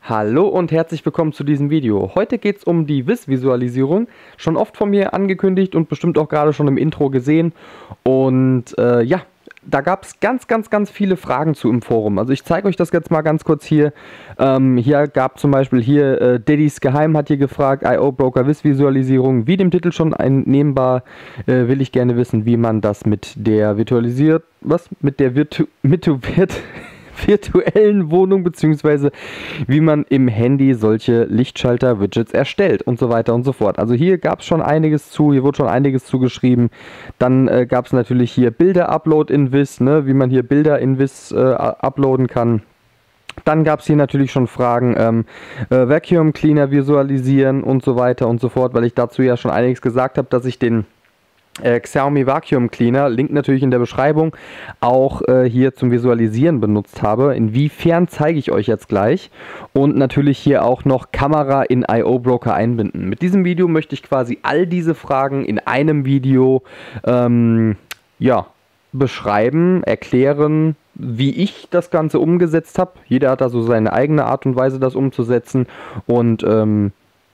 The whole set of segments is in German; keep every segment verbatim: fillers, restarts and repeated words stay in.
Hallo und herzlich willkommen zu diesem Video. Heute geht es um die Wiz-Visualisierung. Schon oft von mir angekündigt und bestimmt auch gerade schon im Intro gesehen. Und äh, ja, da gab es ganz, ganz, ganz viele Fragen zu im Forum. Also ich zeige euch das jetzt mal ganz kurz hier. Ähm, hier gab zum Beispiel hier, äh, Daddys Geheim hat hier gefragt, I O Broker Wiz-Visualisierung. Wie dem Titel schon einnehmbar, äh, will ich gerne wissen, wie man das mit der virtualisiert, was? Mit der Virtu... Mit, wird virtuellen Wohnung bzw. wie man im Handy solche Lichtschalter-Widgets erstellt und so weiter und so fort. Also hier gab es schon einiges zu, hier wurde schon einiges zugeschrieben. Dann äh, gab es natürlich hier Bilder-Upload in Wiz, ne, wie man hier Bilder in Wiz äh, uploaden kann. Dann gab es hier natürlich schon Fragen, ähm, äh, Vacuum Cleaner visualisieren und so weiter und so fort, weil ich dazu ja schon einiges gesagt habe, dass ich den Äh, Xiaomi Vacuum Cleaner, Link natürlich in der Beschreibung, auch äh, hier zum Visualisieren benutzt habe. Inwiefern zeige ich euch jetzt gleich. Und natürlich hier auch noch Kamera in I O Broker einbinden. Mit diesem Video möchte ich quasi all diese Fragen in einem Video ähm, ja, beschreiben, erklären, wie ich das Ganze umgesetzt habe. Jeder hat da so seine eigene Art und Weise, das umzusetzen. Und ähm,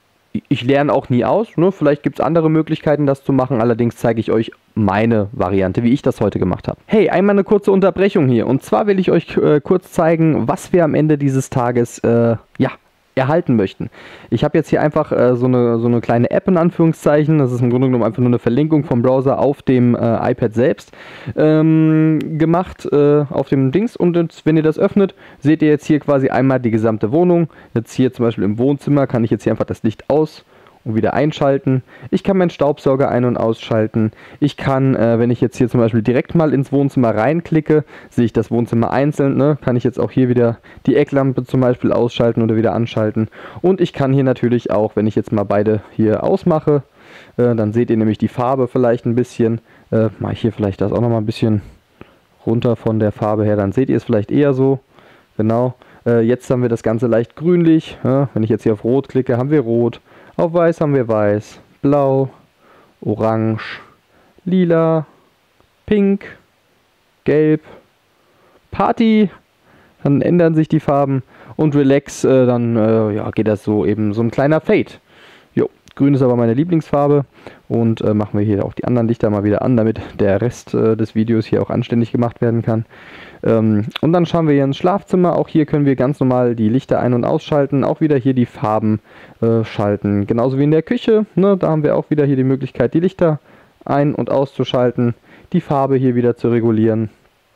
ich lerne auch nie aus, ne? Vielleicht gibt es andere Möglichkeiten, das zu machen, allerdings zeige ich euch meine Variante, wie ich das heute gemacht habe. Hey, einmal eine kurze Unterbrechung hier, und zwar will ich euch äh, kurz zeigen, was wir am Ende dieses Tages, äh, ja, erhalten möchten. Ich habe jetzt hier einfach äh, so, eine, so eine kleine App in Anführungszeichen, das ist im Grunde genommen einfach nur eine Verlinkung vom Browser auf dem äh, iPad selbst ähm, gemacht, äh, auf dem Dings, und jetzt, wenn ihr das öffnet, seht ihr jetzt hier quasi einmal die gesamte Wohnung. Jetzt hier zum Beispiel im Wohnzimmer kann ich jetzt hier einfach das Licht aus und wieder einschalten. Ich kann meinen Staubsauger ein- und ausschalten. Ich kann, äh, wenn ich jetzt hier zum Beispiel direkt mal ins Wohnzimmer reinklicke, sehe ich das Wohnzimmer einzeln, ne? Kann ich jetzt auch hier wieder die Ecklampe zum Beispiel ausschalten oder wieder anschalten. Und ich kann hier natürlich auch, wenn ich jetzt mal beide hier ausmache, äh, dann seht ihr nämlich die Farbe vielleicht ein bisschen. Äh, mache ich hier vielleicht das auch nochmal ein bisschen runter von der Farbe her, dann seht ihr es vielleicht eher so. Genau. Äh, jetzt haben wir das Ganze leicht grünlich. Ja? Wenn ich jetzt hier auf Rot klicke, haben wir Rot. Auf Weiß haben wir Weiß, Blau, Orange, Lila, Pink, Gelb, Party, dann ändern sich die Farben, und Relax, äh, dann äh, ja, geht das so eben so ein kleiner Fade. Jo, Grün ist aber meine Lieblingsfarbe, und äh, machen wir hier auch die anderen Lichter mal wieder an, damit der Rest äh, des Videos hier auch anständig gemacht werden kann. Ähm, und dann schauen wir hier ins Schlafzimmer. Auch hier können wir ganz normal die Lichter ein- und ausschalten. Auch wieder hier die Farben äh, schalten. Genauso wie in der Küche. Ne? Da haben wir auch wieder hier die Möglichkeit, die Lichter ein- und auszuschalten. Die Farbe hier wieder zu regulieren.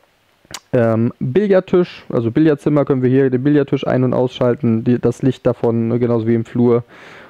Ähm, Billardtisch, also Billardzimmer, können wir hier den Billardtisch ein- und ausschalten. Die, das Licht davon, ne? Genauso wie im Flur.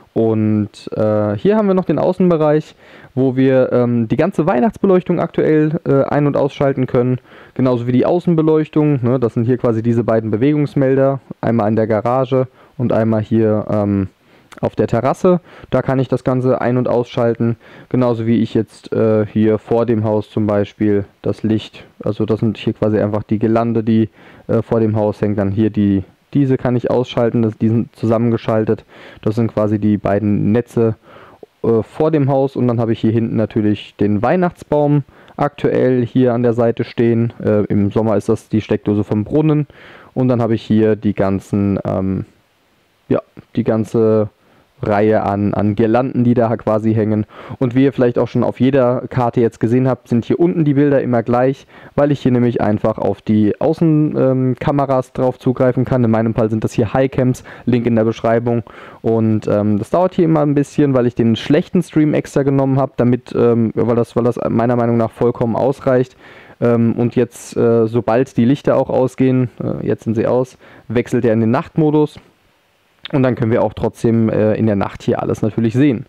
Und äh, hier haben wir noch den Außenbereich, wo wir ähm, die ganze Weihnachtsbeleuchtung aktuell äh, ein- und ausschalten können. Genauso wie die Außenbeleuchtung. Ne? Das sind hier quasi diese beiden Bewegungsmelder. Einmal in der Garage und einmal hier ähm, auf der Terrasse. Da kann ich das Ganze ein- und ausschalten. Genauso wie ich jetzt äh, hier vor dem Haus zum Beispiel das Licht. Also das sind hier quasi einfach die Girlande, die äh, vor dem Haus hängt. Dann hier die... Diese kann ich ausschalten, das, die sind zusammengeschaltet. Das sind quasi die beiden Netze äh, vor dem Haus. Und dann habe ich hier hinten natürlich den Weihnachtsbaum aktuell hier an der Seite stehen. Äh, Im Sommer ist das die Steckdose vom Brunnen. Und dann habe ich hier die ganzen, ähm, ja, die ganze Reihe an, an Girlanden, die da quasi hängen. Und wie ihr vielleicht auch schon auf jeder Karte jetzt gesehen habt, sind hier unten die Bilder immer gleich, weil ich hier nämlich einfach auf die Außenkameras ähm, drauf zugreifen kann. In meinem Fall sind das hier Highcams, Link in der Beschreibung. Und ähm, das dauert hier immer ein bisschen, weil ich den schlechten Stream extra genommen habe, damit, ähm, weil das, weil das meiner Meinung nach vollkommen ausreicht. Ähm, und jetzt, äh, sobald die Lichter auch ausgehen, äh, jetzt sind sie aus, wechselt er in den Nachtmodus. Und dann können wir auch trotzdem äh, in der Nacht hier alles natürlich sehen.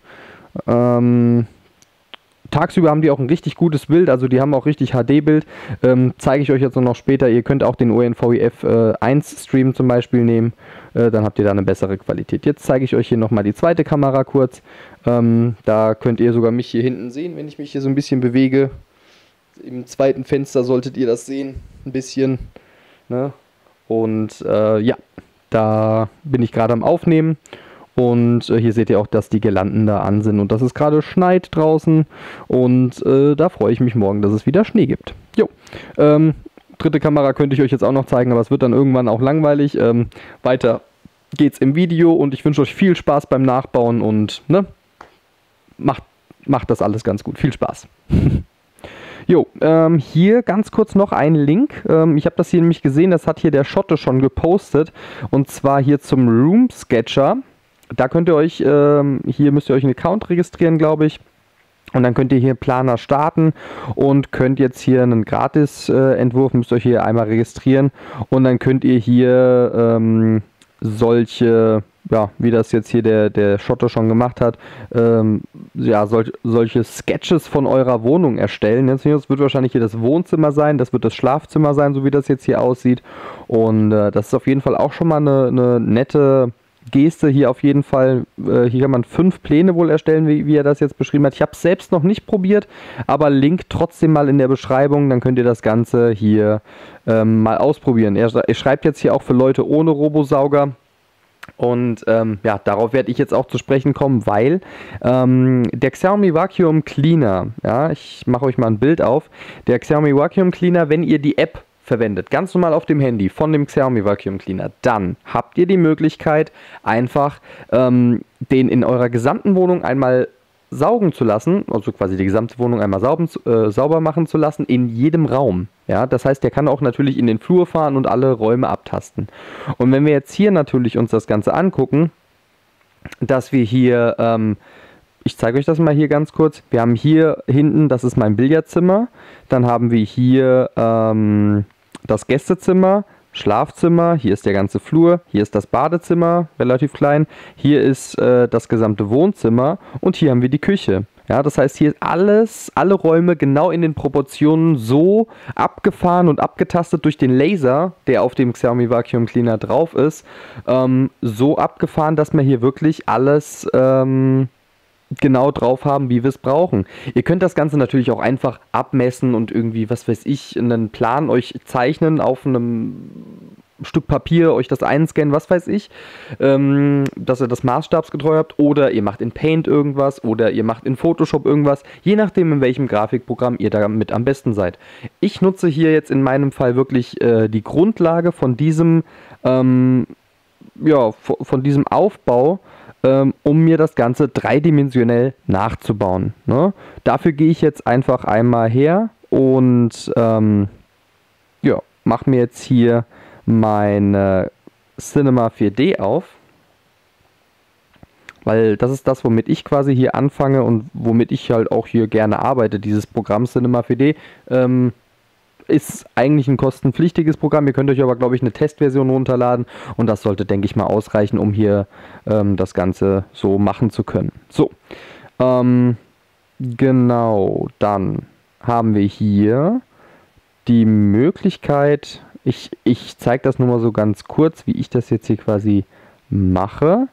Ähm, tagsüber haben die auch ein richtig gutes Bild, also die haben auch richtig H D-Bild. Ähm, zeige ich euch jetzt noch später. Ihr könnt auch den O N V I F äh, eins Stream zum Beispiel nehmen. Äh, dann habt ihr da eine bessere Qualität. Jetzt zeige ich euch hier nochmal die zweite Kamera kurz. Ähm, da könnt ihr sogar mich hier hinten sehen, wenn ich mich hier so ein bisschen bewege. Im zweiten Fenster solltet ihr das sehen, ein bisschen. Ne? Und äh, ja. Da bin ich gerade am Aufnehmen, und äh, hier seht ihr auch, dass die Girlanden da an sind und dass es gerade schneit draußen, und äh, da freue ich mich morgen, dass es wieder Schnee gibt. Jo, ähm, dritte Kamera könnte ich euch jetzt auch noch zeigen, aber es wird dann irgendwann auch langweilig. Ähm, weiter geht's im Video und ich wünsche euch viel Spaß beim Nachbauen und ne, macht, macht das alles ganz gut. Viel Spaß. Jo, ähm, hier ganz kurz noch ein Link. Ähm, ich habe das hier nämlich gesehen, das hat hier der Schotte schon gepostet. Und zwar hier zum Room Sketcher. Da könnt ihr euch, ähm, hier müsst ihr euch einen Account registrieren, glaube ich. Und dann könnt ihr hier Planer starten und könnt jetzt hier einen Gratis-Entwurf, äh, müsst ihr euch hier einmal registrieren. Und dann könnt ihr hier ähm, solche, ja, wie das jetzt hier der, der Schotte schon gemacht hat, ähm, ja, solch, solche Sketches von eurer Wohnung erstellen. Jetzt, das wird wahrscheinlich hier das Wohnzimmer sein, das wird das Schlafzimmer sein, so wie das jetzt hier aussieht. Und äh, das ist auf jeden Fall auch schon mal eine, eine nette Geste hier auf jeden Fall. Äh, hier kann man fünf Pläne wohl erstellen, wie, wie er das jetzt beschrieben hat. Ich habe es selbst noch nicht probiert, aber Link trotzdem mal in der Beschreibung, dann könnt ihr das Ganze hier ähm, mal ausprobieren. Er, er schreibt jetzt hier auch für Leute ohne Robosauger. Und ähm, ja, darauf werde ich jetzt auch zu sprechen kommen, weil ähm, der Xiaomi Vacuum Cleaner, ja, ich mache euch mal ein Bild auf, der Xiaomi Vacuum Cleaner, wenn ihr die App verwendet, ganz normal auf dem Handy von dem Xiaomi Vacuum Cleaner, dann habt ihr die Möglichkeit, einfach ähm, den in eurer gesamten Wohnung einmal saugen zu lassen, also quasi die gesamte Wohnung einmal sauben, äh, sauber machen zu lassen, in jedem Raum. Ja, das heißt, der kann auch natürlich in den Flur fahren und alle Räume abtasten. Und wenn wir jetzt hier natürlich uns das Ganze angucken, dass wir hier, ähm, ich zeige euch das mal hier ganz kurz, wir haben hier hinten, das ist mein Billardzimmer, dann haben wir hier ähm, das Gästezimmer, Schlafzimmer, hier ist der ganze Flur, hier ist das Badezimmer, relativ klein, hier ist äh, das gesamte Wohnzimmer und hier haben wir die Küche. Ja, das heißt, hier ist alles, alle Räume genau in den Proportionen so abgefahren und abgetastet durch den Laser, der auf dem Xiaomi Vacuum Cleaner drauf ist, ähm, so abgefahren, dass man hier wirklich alles ähm, genau drauf haben, wie wir es brauchen. Ihr könnt das Ganze natürlich auch einfach abmessen und irgendwie, was weiß ich, einen Plan euch zeichnen auf einem Stück Papier, euch das einscannen, was weiß ich, ähm, dass ihr das maßstabsgetreu habt, oder ihr macht in Paint irgendwas oder ihr macht in Photoshop irgendwas, je nachdem, in welchem Grafikprogramm ihr damit am besten seid. Ich nutze hier jetzt in meinem Fall wirklich äh, die Grundlage von diesem, ähm, ja, von diesem Aufbau, Ähm, um mir das Ganze dreidimensionell nachzubauen. Ne? Dafür gehe ich jetzt einfach einmal her und ähm, ja, mache mir jetzt hier meine Cinema vier D auf, weil das ist das, womit ich quasi hier anfange und womit ich halt auch hier gerne arbeite. Dieses Programm Cinema vier D ähm, ist eigentlich ein kostenpflichtiges Programm. Ihr könnt euch aber, glaube ich, eine Testversion runterladen und das sollte, denke ich mal, ausreichen, um hier ähm, das Ganze so machen zu können. So, ähm, genau, dann haben wir hier die Möglichkeit, ich, ich zeige das nur mal so ganz kurz, wie ich das jetzt hier quasi mache.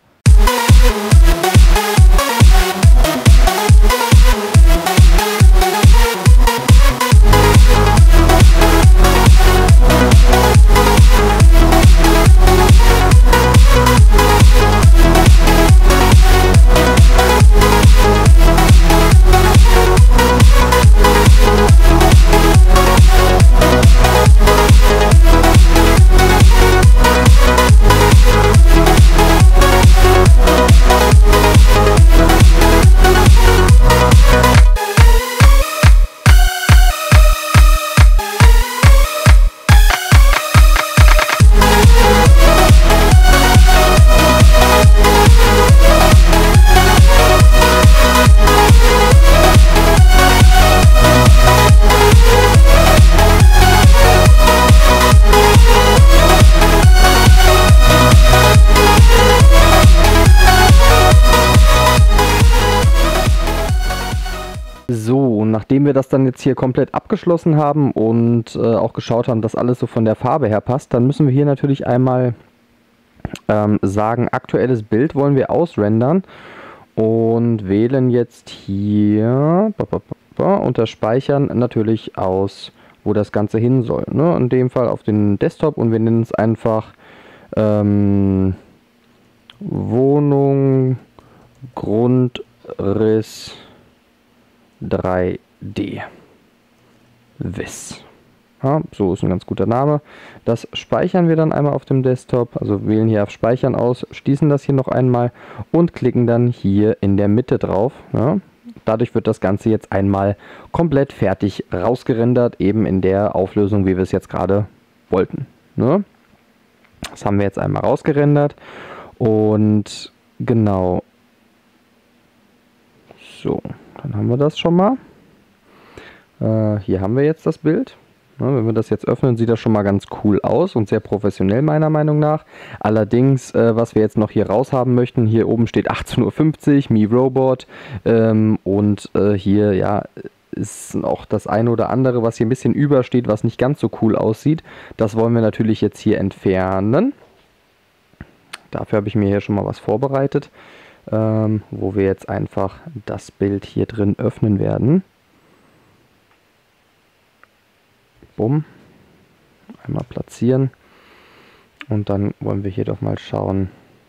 So, und nachdem wir das dann jetzt hier komplett abgeschlossen haben und äh, auch geschaut haben, dass alles so von der Farbe her passt, dann müssen wir hier natürlich einmal ähm, sagen, aktuelles Bild wollen wir ausrendern und wählen jetzt hier unter Speichern natürlich aus, wo das Ganze hin soll. Ne? In dem Fall auf den Desktop und wir nennen es einfach ähm, Wohnung Grundriss drei D. Wiss. Ja, so ist ein ganz guter Name. Das speichern wir dann einmal auf dem Desktop, also wählen hier auf Speichern aus, schließen das hier noch einmal und klicken dann hier in der Mitte drauf. Ja. Dadurch wird das Ganze jetzt einmal komplett fertig rausgerendert, eben in der Auflösung, wie wir es jetzt gerade wollten. Ne? Das haben wir jetzt einmal rausgerendert und genau. So, dann haben wir das schon mal. Äh, hier haben wir jetzt das Bild. Ja, wenn wir das jetzt öffnen, sieht das schon mal ganz cool aus und sehr professionell meiner Meinung nach. Allerdings, äh, was wir jetzt noch hier raus haben möchten, hier oben steht achtzehn Uhr fünfzig, Me Robot ähm, und äh, hier ja ist auch das eine oder andere, was hier ein bisschen übersteht, was nicht ganz so cool aussieht. Das wollen wir natürlich jetzt hier entfernen. Dafür habe ich mir hier schon mal was vorbereitet, ähm, wo wir jetzt einfach das Bild hier drin öffnen werden. Bumm. Einmal platzieren. Und dann wollen wir hier doch mal schauen.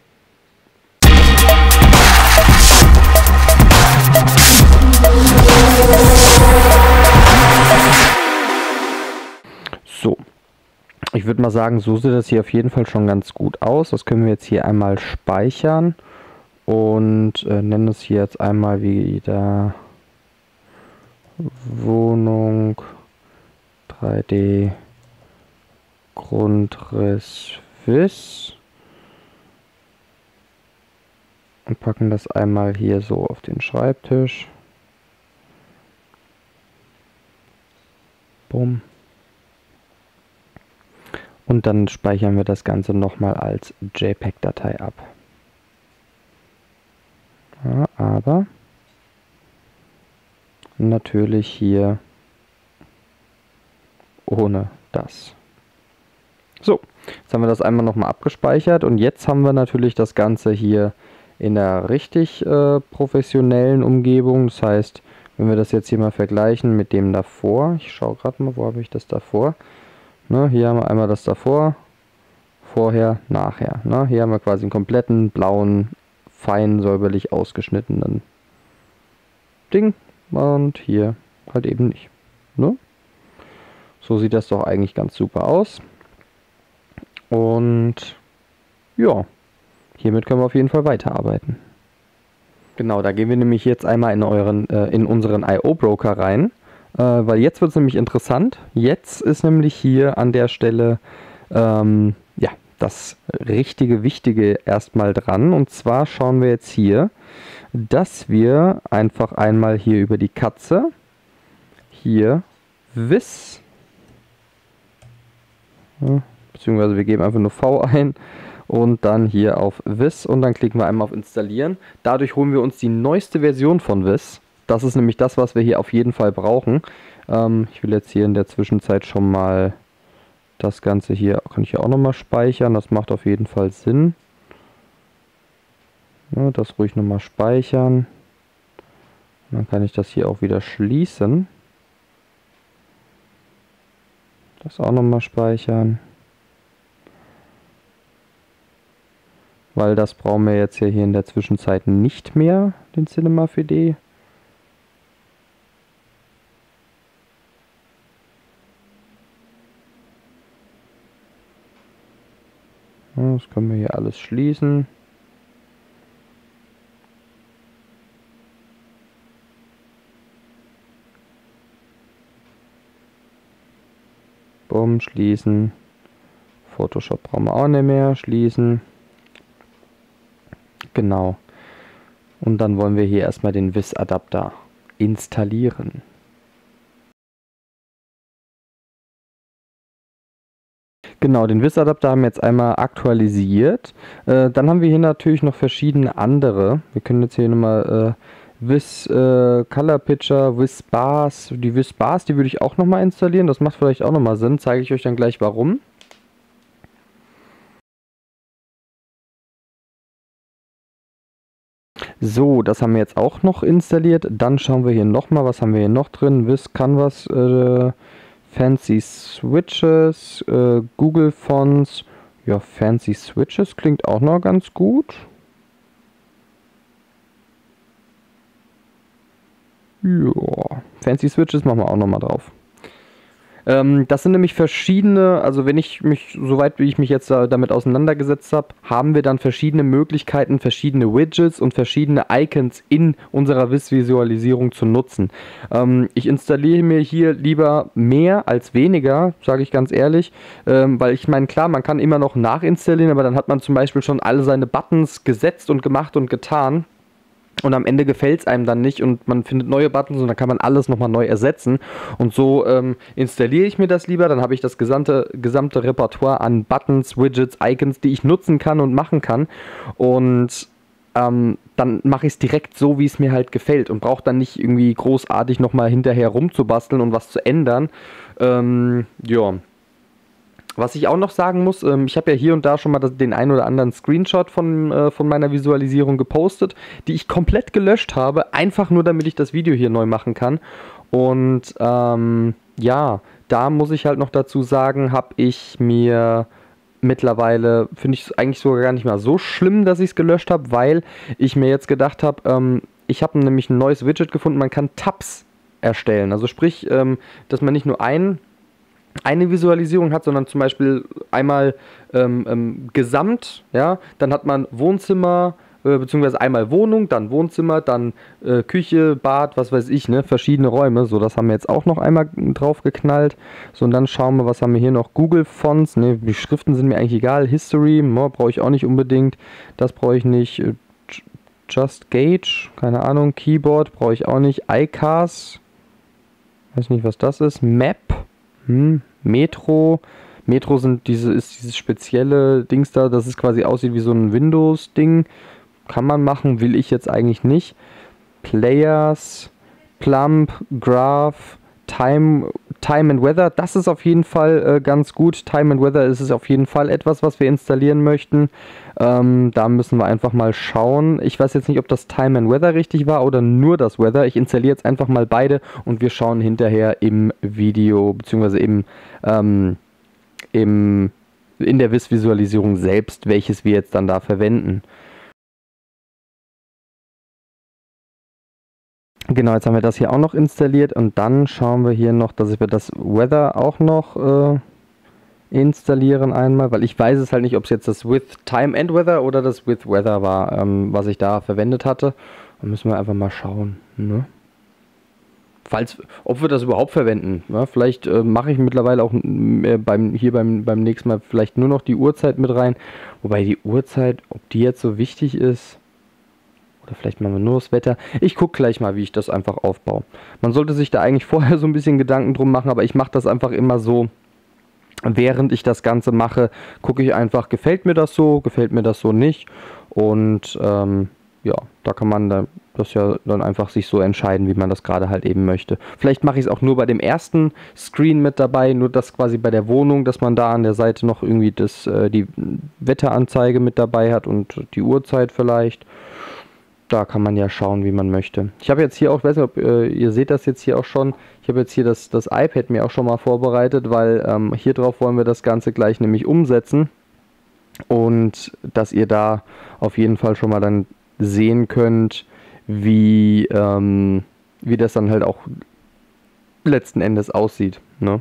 So. Ich würde mal sagen, so sieht das hier auf jeden Fall schon ganz gut aus. Das können wir jetzt hier einmal speichern. Und äh, nennen es hier jetzt einmal wieder Wohnung drei D Grundriss Wiss und packen das einmal hier so auf den Schreibtisch. Bumm. Und dann speichern wir das Ganze nochmal als JPEG-Datei ab. Ja, aber natürlich hier ohne das. So, jetzt haben wir das einmal nochmal abgespeichert und jetzt haben wir natürlich das Ganze hier in einer richtig äh, professionellen Umgebung. Das heißt, wenn wir das jetzt hier mal vergleichen mit dem davor, ich schaue gerade mal, wo habe ich das davor? Ne, hier haben wir einmal das davor, vorher, nachher. Ne, hier haben wir quasi einen kompletten blauen, fein säuberlich ausgeschnittenen Ding und hier halt eben nicht. Ne? So sieht das doch eigentlich ganz super aus. Und ja, hiermit können wir auf jeden Fall weiterarbeiten. Genau, da gehen wir nämlich jetzt einmal in, euren, äh, in unseren I O-Broker rein, äh, weil jetzt wird es nämlich interessant. Jetzt ist nämlich hier an der Stelle ähm, ja, das richtige, wichtige erstmal dran. Und zwar schauen wir jetzt hier, dass wir einfach einmal hier über die Katze hier Wiss, ja, beziehungsweise wir geben einfach nur V ein und dann hier auf Wiss und dann klicken wir einmal auf Installieren. Dadurch holen wir uns die neueste Version von Wiss. Das ist nämlich das, was wir hier auf jeden Fall brauchen. Ähm, ich will jetzt hier in der Zwischenzeit schon mal das Ganze hier, kann ich hier auch nochmal speichern. Das macht auf jeden Fall Sinn. Ja, das ruhig nochmal speichern. Dann kann ich das hier auch wieder schließen. Das auch nochmal speichern. Weil das brauchen wir jetzt ja hier in der Zwischenzeit nicht mehr, den Cinema vier D. Ja, das können wir hier alles schließen. Bumm, schließen. Photoshop brauchen wir auch nicht mehr, schließen. Genau. Und dann wollen wir hier erstmal den Wiss-Adapter installieren. Genau, den Wiss-Adapter haben wir jetzt einmal aktualisiert. Äh, dann haben wir hier natürlich noch verschiedene andere. Wir können jetzt hier nochmal äh, Wiss äh, Color Pitcher, Wiss Bars. Die Wiss Bars, die würde ich auch nochmal installieren. Das macht vielleicht auch nochmal Sinn. Zeige ich euch dann gleich warum. So, das haben wir jetzt auch noch installiert. Dann schauen wir hier nochmal, was haben wir hier noch drin. Wiss Canvas, äh, Fancy Switches, äh, Google Fonts. Ja, Fancy Switches klingt auch noch ganz gut. Ja, Fancy Switches machen wir auch nochmal drauf. Ähm, das sind nämlich verschiedene, also wenn ich mich, soweit wie ich mich jetzt da, damit auseinandergesetzt habe, haben wir dann verschiedene Möglichkeiten, verschiedene Widgets und verschiedene Icons in unserer W I S-Visualisierung zu nutzen. Ähm, ich installiere mir hier lieber mehr als weniger, sage ich ganz ehrlich, ähm, weil ich meine, klar, man kann immer noch nachinstallieren, aber dann hat man zum Beispiel schon alle seine Buttons gesetzt und gemacht und getan. Und am Ende gefällt es einem dann nicht und man findet neue Buttons und dann kann man alles nochmal neu ersetzen. Und so ähm, installiere ich mir das lieber, dann habe ich das gesamte, gesamte Repertoire an Buttons, Widgets, Icons, die ich nutzen kann und machen kann. Und ähm, dann mache ich es direkt so, wie es mir halt gefällt und brauche dann nicht irgendwie großartig nochmal hinterher rumzubasteln und was zu ändern. Ähm, ja. Was ich auch noch sagen muss, ähm, ich habe ja hier und da schon mal das, den ein oder anderen Screenshot von, äh, von meiner Visualisierung gepostet, die ich komplett gelöscht habe, einfach nur damit ich das Video hier neu machen kann. Und ähm, ja, da muss ich halt noch dazu sagen, habe ich mir mittlerweile, finde ich es eigentlich sogar gar nicht mal so schlimm, dass ich es gelöscht habe, weil ich mir jetzt gedacht habe, ähm, ich habe nämlich ein neues Widget gefunden, man kann Tabs erstellen. Also sprich, ähm, dass man nicht nur ein eine Visualisierung hat, sondern zum Beispiel einmal ähm, ähm, gesamt, ja, dann hat man Wohnzimmer, äh, beziehungsweise einmal Wohnung, dann Wohnzimmer, dann äh, Küche, Bad, was weiß ich, ne, verschiedene Räume, so, das haben wir jetzt auch noch einmal drauf geknallt, so, und dann schauen wir, was haben wir hier noch, Google Fonts, ne, die Schriften sind mir eigentlich egal, History, no, brauche ich auch nicht unbedingt, das brauche ich nicht, äh, Just Gauge, keine Ahnung, Keyboard brauche ich auch nicht, iCars, weiß nicht, was das ist, Map, Hm, Metro. Metro sind diese, ist dieses spezielle Dings da, das es quasi aussieht wie so ein Windows-Ding. Kann man machen, will ich jetzt eigentlich nicht. Players, Plump, Graph, Time, Time and Weather, das ist auf jeden Fall äh, ganz gut. Time and Weather ist es auf jeden Fall etwas, was wir installieren möchten. Ähm, da müssen wir einfach mal schauen. Ich weiß jetzt nicht, ob das Time and Weather richtig war oder nur das Weather. Ich installiere jetzt einfach mal beide und wir schauen hinterher im Video, beziehungsweise im, ähm, im, in der W I S-Visualisierung selbst, welches wir jetzt dann da verwenden. Genau, jetzt haben wir das hier auch noch installiert und dann schauen wir hier noch, dass wir das Weather auch noch äh, installieren einmal, weil ich weiß es halt nicht, ob es jetzt das With Time and Weather oder das With Weather war, ähm, was ich da verwendet hatte. Da müssen wir einfach mal schauen, ne? Falls, ob wir das überhaupt verwenden. Ne? Vielleicht äh, mache ich mittlerweile auch äh, beim, hier beim, beim nächsten Mal vielleicht nur noch die Uhrzeit mit rein. Wobei die Uhrzeit, ob die jetzt so wichtig ist... Oder vielleicht machen wir nur das Wetter. Ich gucke gleich mal, wie ich das einfach aufbaue. Man sollte sich da eigentlich vorher so ein bisschen Gedanken drum machen, aber ich mache das einfach immer so, während ich das Ganze mache, gucke ich einfach, gefällt mir das so, gefällt mir das so nicht. Und ähm, ja, da kann man da, das ja dann einfach sich so entscheiden, wie man das gerade halt eben möchte. Vielleicht mache ich es auch nur bei dem ersten Screen mit dabei, nur das quasi bei der Wohnung, dass man da an der Seite noch irgendwie das, äh, die Wetteranzeige mit dabei hat und die Uhrzeit vielleicht. Da kann man ja schauen, wie man möchte. Ich habe jetzt hier auch, ich weiß nicht, ob äh, ihr seht das jetzt hier auch schon, ich habe jetzt hier das, das iPad mir auch schon mal vorbereitet, weil ähm, hier drauf wollen wir das Ganze gleich nämlich umsetzen. Und dass ihr da auf jeden Fall schon mal dann sehen könnt, wie, ähm, wie das dann halt auch letzten Endes aussieht, ne?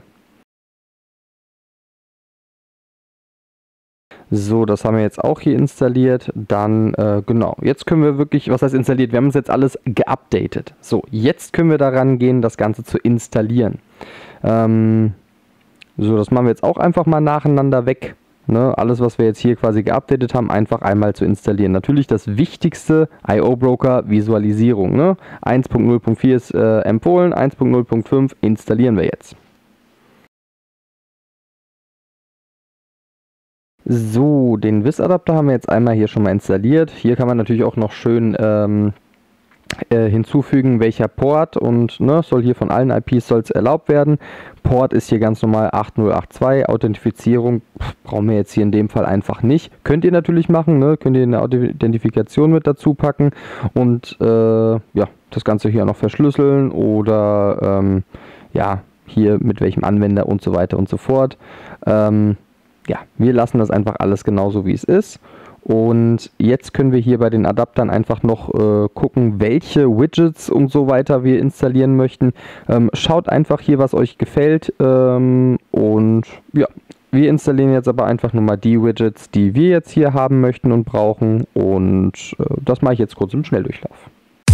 So, das haben wir jetzt auch hier installiert. Dann, äh, genau, jetzt können wir wirklich, was heißt installiert? Wir haben uns jetzt alles geupdatet. So, jetzt können wir daran gehen, das Ganze zu installieren. Ähm, so, das machen wir jetzt auch einfach mal nacheinander weg. Ne? Alles, was wir jetzt hier quasi geupdatet haben, einfach einmal zu installieren. Natürlich das wichtigste, I O Broker Visualisierung. Ne? eins Punkt null Punkt vier ist äh, empfohlen, eins Punkt null Punkt fünf installieren wir jetzt. So, den W I S-Adapter haben wir jetzt einmal hier schon mal installiert. Hier kann man natürlich auch noch schön ähm, äh, hinzufügen, welcher Port, und ne, soll hier von allen I Ps soll es erlaubt werden. Port ist hier ganz normal acht null acht zwei, Authentifizierung pff, brauchen wir jetzt hier in dem Fall einfach nicht. Könnt ihr natürlich machen, ne? Könnt ihr eine Identifikation mit dazu packen und äh, ja, das Ganze hier noch verschlüsseln oder ähm, ja, hier mit welchem Anwender und so weiter und so fort. Ähm, Ja, wir lassen das einfach alles genauso, wie es ist. Und jetzt können wir hier bei den Adaptern einfach noch äh, gucken, welche Widgets und so weiter wir installieren möchten. Ähm, schaut einfach hier, was euch gefällt. Ähm, und ja, wir installieren jetzt aber einfach nur mal die Widgets, die wir jetzt hier haben möchten und brauchen. Und äh, das mache ich jetzt kurz im Schnelldurchlauf.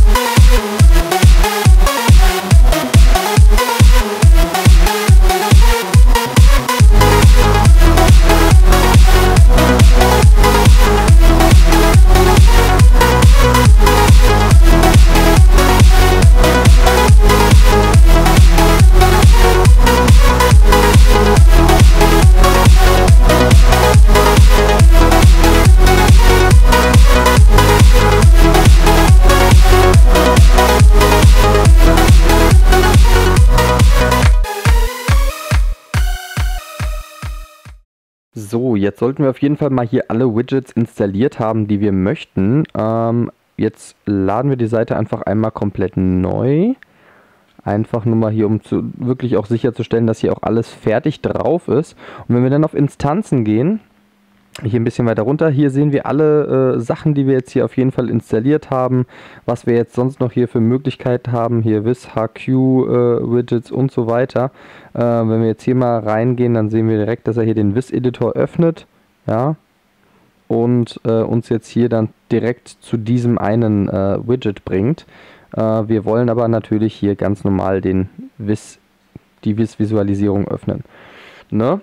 So, jetzt sollten wir auf jeden Fall mal hier alle Widgets installiert haben, die wir möchten. Ähm, jetzt laden wir die Seite einfach einmal komplett neu. Einfach nur mal hier, um zu, wirklich auch sicherzustellen, dass hier auch alles fertig drauf ist. Und wenn wir dann auf Instanzen gehen, hier ein bisschen weiter runter, hier sehen wir alle äh, Sachen, die wir jetzt hier auf jeden Fall installiert haben, was wir jetzt sonst noch hier für Möglichkeiten haben, hier Viz, H Q, äh, Widgets und so weiter. Äh, wenn wir jetzt hier mal reingehen, dann sehen wir direkt, dass er hier den Viz-Editor öffnet, ja, und äh, uns jetzt hier dann direkt zu diesem einen äh, Widget bringt. Äh, wir wollen aber natürlich hier ganz normal den Viz, die Viz-Visualisierung öffnen, ne?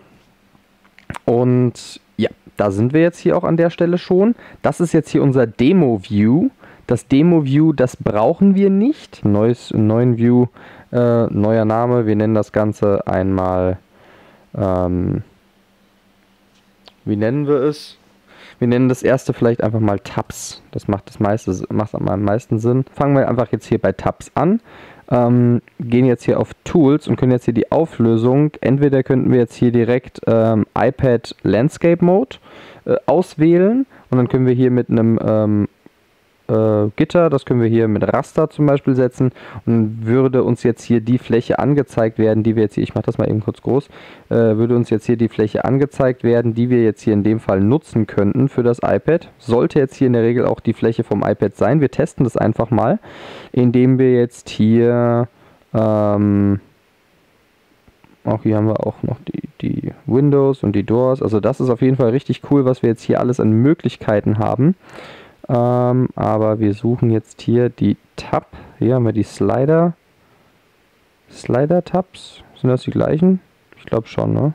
Und ja, da sind wir jetzt hier auch an der Stelle schon. Das ist jetzt hier unser Demo-View. Das Demo-View, das brauchen wir nicht. Neues, neuen View, äh, neuer Name. Wir nennen das Ganze einmal, ähm, wie nennen wir es? Wir nennen das erste vielleicht einfach mal Tabs. Das macht das meiste, macht am meisten Sinn. Fangen wir einfach jetzt hier bei Tabs an. Ähm, gehen jetzt hier auf Tools und können jetzt hier die Auflösung, entweder könnten wir jetzt hier direkt ähm, iPad Landscape Mode äh, auswählen und dann können wir hier mit einem ähm, äh, Gitter, das können wir hier mit Raster zum Beispiel setzen und würde uns jetzt hier die Fläche angezeigt werden, die wir jetzt hier, ich mache das mal eben kurz groß, äh, würde uns jetzt hier die Fläche angezeigt werden, die wir jetzt hier in dem Fall nutzen könnten für das iPad. Sollte jetzt hier in der Regel auch die Fläche vom iPad sein. Wir testen das einfach mal, indem wir jetzt hier, ähm, auch hier haben wir auch noch die, die Windows und die Doors, also das ist auf jeden Fall richtig cool, was wir jetzt hier alles an Möglichkeiten haben. Ähm, aber wir suchen jetzt hier die Tab. Hier haben wir die Slider. Slider-Tabs. Sind das die gleichen? Ich glaube schon, ne?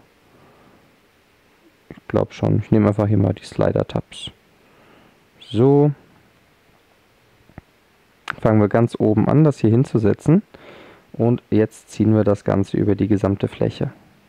Ich glaube schon. Ich nehme einfach hier mal die Slider-Tabs. So. Fangen wir ganz oben an, das hier hinzusetzen. Und jetzt ziehen wir das Ganze über die gesamte Fläche.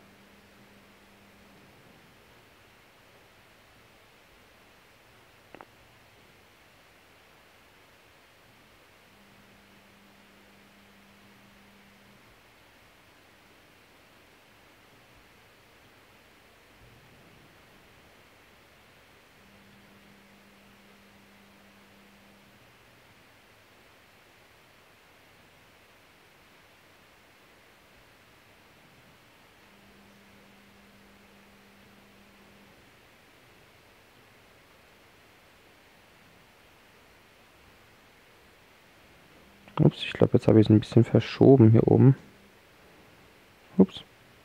Ups, ich glaube, jetzt habe ich es ein bisschen verschoben hier oben. Ups.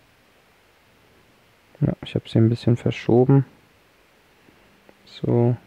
Ja, ich habe es hier ein bisschen verschoben. So.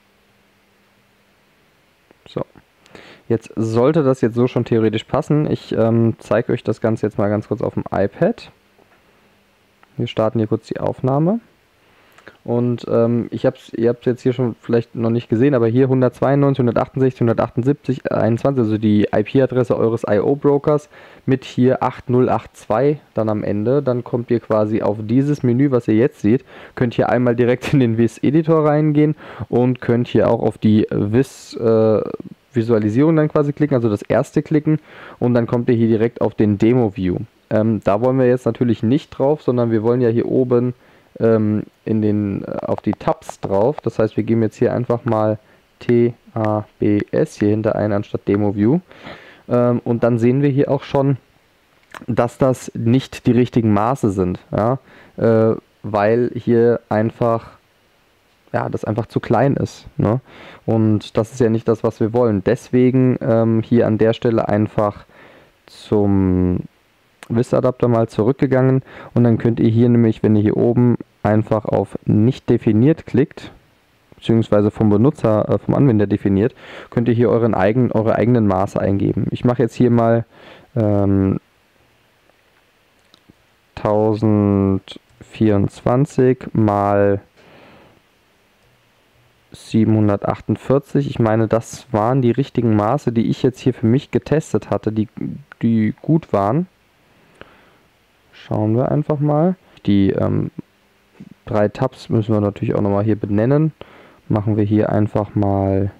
So. Jetzt sollte das jetzt so schon theoretisch passen. Ich ähm, zeige euch das Ganze jetzt mal ganz kurz auf dem iPad. Wir starten hier kurz die Aufnahme. Und ähm, ich hab's, ihr habt es jetzt hier schon vielleicht noch nicht gesehen, aber hier hundertzweiundneunzig, hundertachtundsechzig, hundertachtundsiebzig, einundzwanzig, also die I P-Adresse eures I O-Brokers mit hier achtzig zweiundachtzig dann am Ende. Dann kommt ihr quasi auf dieses Menü, was ihr jetzt seht, könnt hier einmal direkt in den Viz-Editor reingehen und könnt hier auch auf die Viz äh, Visualisierung dann quasi klicken, also das erste klicken und dann kommt ihr hier direkt auf den Demo-View. Ähm, da wollen wir jetzt natürlich nicht drauf, sondern wir wollen ja hier oben in den, auf die Tabs drauf. Das heißt, wir geben jetzt hier einfach mal T A B S hier hinter ein anstatt Demo View. Ähm, und dann sehen wir hier auch schon, dass das nicht die richtigen Maße sind. Ja? Äh, weil hier einfach ja, das einfach zu klein ist. Ne? Und das ist ja nicht das, was wir wollen. Deswegen ähm, hier an der Stelle einfach zum W I S-Adapter mal zurückgegangen und dann könnt ihr hier nämlich, wenn ihr hier oben einfach auf nicht definiert klickt, beziehungsweise vom Benutzer, äh, vom Anwender definiert, könnt ihr hier euren eigen, eure eigenen Maße eingeben. Ich mache jetzt hier mal ähm, tausendvierundzwanzig mal siebenhundertachtundvierzig. Ich meine, das waren die richtigen Maße, die ich jetzt hier für mich getestet hatte, die, die gut waren. Schauen wir einfach mal. Die ähm, drei Tabs müssen wir natürlich auch nochmal hier benennen. Machen wir hier einfach mal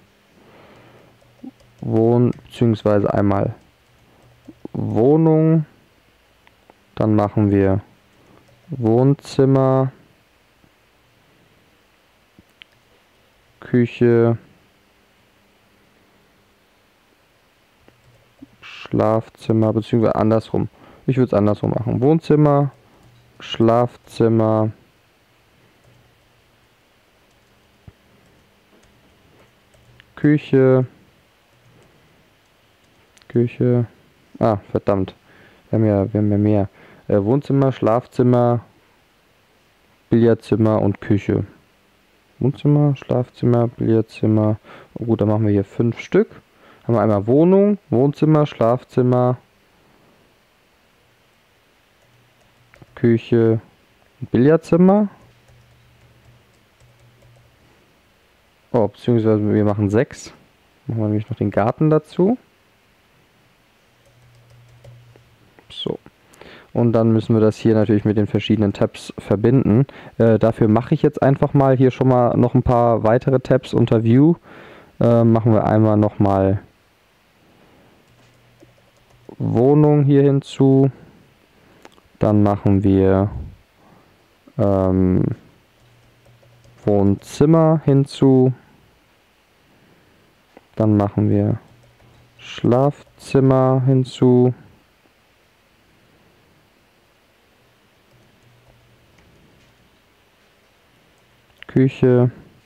Wohn, beziehungsweise einmal Wohnung. Dann machen wir Wohnzimmer, Küche, Schlafzimmer, beziehungsweise andersrum. Ich würde es andersrum machen. Wohnzimmer, Schlafzimmer, Küche, Küche, ah, verdammt, wir haben ja, wir haben ja mehr. Äh, Wohnzimmer, Schlafzimmer, Billardzimmer und Küche. Wohnzimmer, Schlafzimmer, Billardzimmer. Oh gut, dann machen wir hier fünf Stück. Haben wir einmal Wohnung, Wohnzimmer, Schlafzimmer, Küche, Billardzimmer. Oh, beziehungsweise wir machen sechs. Machen wir nämlich noch den Garten dazu. So. Und dann müssen wir das hier natürlich mit den verschiedenen Tabs verbinden. Äh, dafür mache ich jetzt einfach mal hier schon mal noch ein paar weitere Tabs unter View. Äh, machen wir einmal nochmal Wohnung hier hinzu. Dann machen wir ähm, Wohnzimmer hinzu. Dann machen wir Schlafzimmer hinzu. Küche.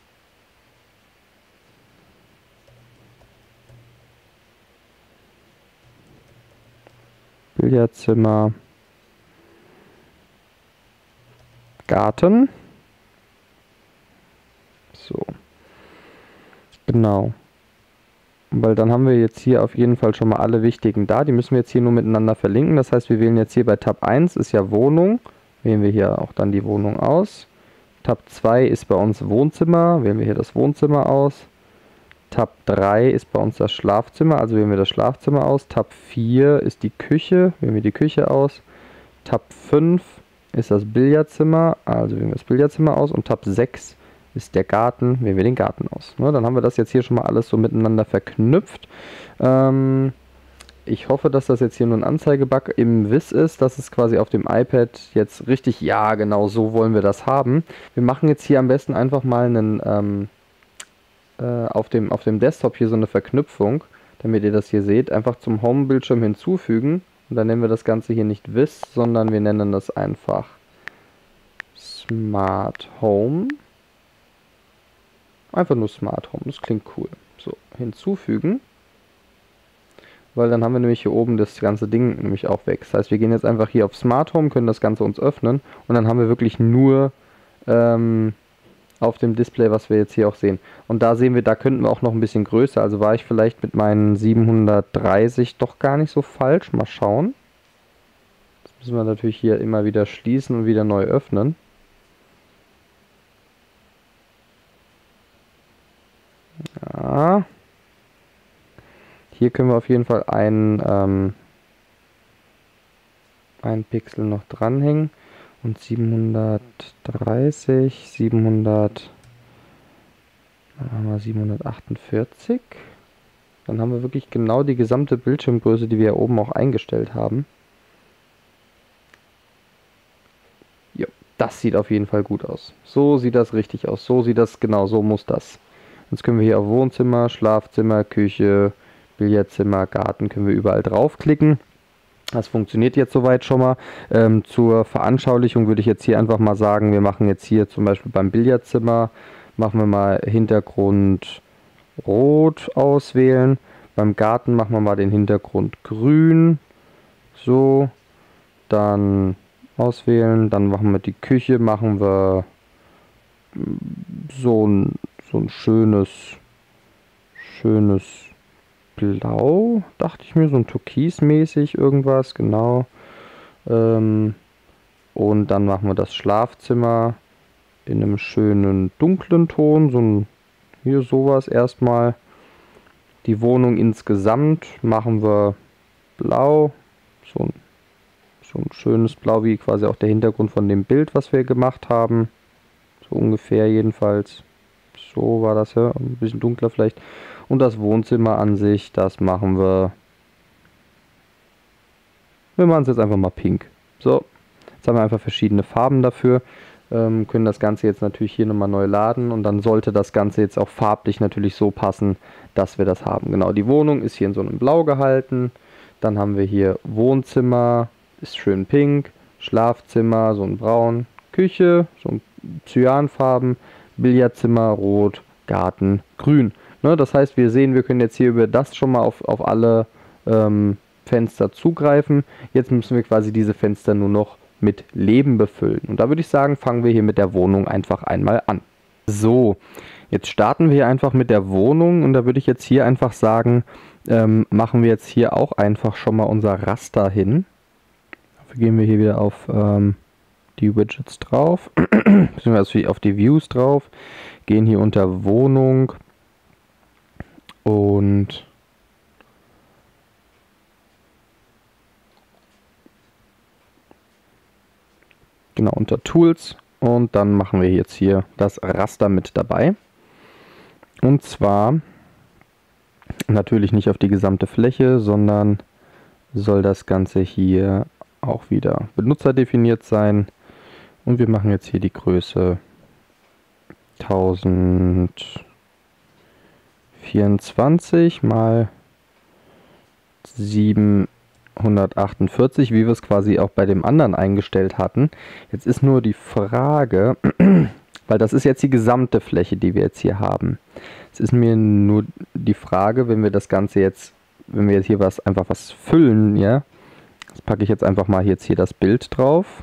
Billardzimmer. Garten. So. Genau. Weil dann haben wir jetzt hier auf jeden Fall schon mal alle wichtigen da. Die müssen wir jetzt hier nur miteinander verlinken. Das heißt, wir wählen jetzt hier bei Tab eins, ist ja Wohnung. Wählen wir hier auch dann die Wohnung aus. Tab zwei ist bei uns Wohnzimmer. Wählen wir hier das Wohnzimmer aus. Tab drei ist bei uns das Schlafzimmer. Also wählen wir das Schlafzimmer aus. Tab vier ist die Küche. Wählen wir die Küche aus. Tab fünf ist das Billardzimmer. Also wählen wir das Billardzimmer aus. Und Tab sechs ist der Garten, wählen wir den Garten aus. Ne, dann haben wir das jetzt hier schon mal alles so miteinander verknüpft. Ähm, ich hoffe, dass das jetzt hier nur ein Anzeigebug im W I S ist, dass es quasi auf dem iPad jetzt richtig, ja genau so wollen wir das haben. Wir machen jetzt hier am besten einfach mal einen, ähm, äh, auf, dem, auf dem Desktop hier so eine Verknüpfung, damit ihr das hier seht. Einfach zum Home-Bildschirm hinzufügen. Und dann nennen wir das Ganze hier nicht W I S, sondern wir nennen das einfach Smart Home. Einfach nur Smart Home, das klingt cool. So, hinzufügen. Weil dann haben wir nämlich hier oben das ganze Ding nämlich auch weg. Das heißt, wir gehen jetzt einfach hier auf Smart Home, können das Ganze uns öffnen und dann haben wir wirklich nur ähm, auf dem Display, was wir jetzt hier auch sehen. Und da sehen wir, da könnten wir auch noch ein bisschen größer. Also war ich vielleicht mit meinen siebenhundertdreißig doch gar nicht so falsch. Mal schauen. Das müssen wir natürlich hier immer wieder schließen und wieder neu öffnen. Ja. Hier können wir auf jeden Fall einen, ähm, einen Pixel noch dranhängen. Und siebenhundertdreißig, siebenhundert, dann haben wir siebenhundertachtundvierzig. Dann haben wir wirklich genau die gesamte Bildschirmgröße, die wir hier oben auch eingestellt haben. Ja, das sieht auf jeden Fall gut aus. So sieht das richtig aus. So sieht das, genau so muss das. Jetzt können wir hier auf Wohnzimmer, Schlafzimmer, Küche, Billardzimmer, Garten, können wir überall draufklicken. Das funktioniert jetzt soweit schon mal. Ähm, zur Veranschaulichung würde ich jetzt hier einfach mal sagen, wir machen jetzt hier zum Beispiel beim Billardzimmer, machen wir mal Hintergrund rot auswählen. Beim Garten machen wir mal den Hintergrund grün. So, dann auswählen. Dann machen wir die Küche, machen wir so ein, so ein schönes, schönes Blau, dachte ich mir, so ein Türkismäßig irgendwas, genau. Ähm, und dann machen wir das Schlafzimmer in einem schönen dunklen Ton, so ein, hier sowas erstmal. Die Wohnung insgesamt machen wir blau, so ein, so ein schönes Blau, wie quasi auch der Hintergrund von dem Bild, was wir gemacht haben. So ungefähr jedenfalls. So war das ja, ein bisschen dunkler vielleicht. Und das Wohnzimmer an sich, das machen wir... Wir machen es jetzt einfach mal pink. So, jetzt haben wir einfach verschiedene Farben dafür. Ähm, können das Ganze jetzt natürlich hier nochmal neu laden. Und dann sollte das Ganze jetzt auch farblich natürlich so passen, dass wir das haben. Genau, die Wohnung ist hier in so einem Blau gehalten. Dann haben wir hier Wohnzimmer, ist schön pink. Schlafzimmer, so ein Braun. Küche, so ein Cyanfarben. Billardzimmer, rot. Garten, grün. Ne, das heißt, wir sehen, wir können jetzt hier über das schon mal auf, auf alle ähm, Fenster zugreifen. Jetzt müssen wir quasi diese Fenster nur noch mit Leben befüllen. Und da würde ich sagen, fangen wir hier mit der Wohnung einfach einmal an. So, jetzt starten wir einfach mit der Wohnung und da würde ich jetzt hier einfach sagen, ähm, machen wir jetzt hier auch einfach schon mal unser Raster hin. Dafür gehen wir hier wieder auf ähm, die Widgets drauf, beziehungsweise auf die Views drauf, gehen hier unter Wohnung und genau unter Tools und dann machen wir jetzt hier das Raster mit dabei. Und zwar natürlich nicht auf die gesamte Fläche, sondern soll das Ganze hier auch wieder benutzerdefiniert sein. Und wir machen jetzt hier die Größe tausendvierundzwanzig mal siebenhundertachtundvierzig, wie wir es quasi auch bei dem anderen eingestellt hatten. Jetzt ist nur die Frage, weil das ist jetzt die gesamte Fläche, die wir jetzt hier haben. Es ist mir nur die Frage, wenn wir das Ganze jetzt, wenn wir jetzt hier was einfach was füllen, ja, das packe ich jetzt einfach mal jetzt hier das Bild drauf.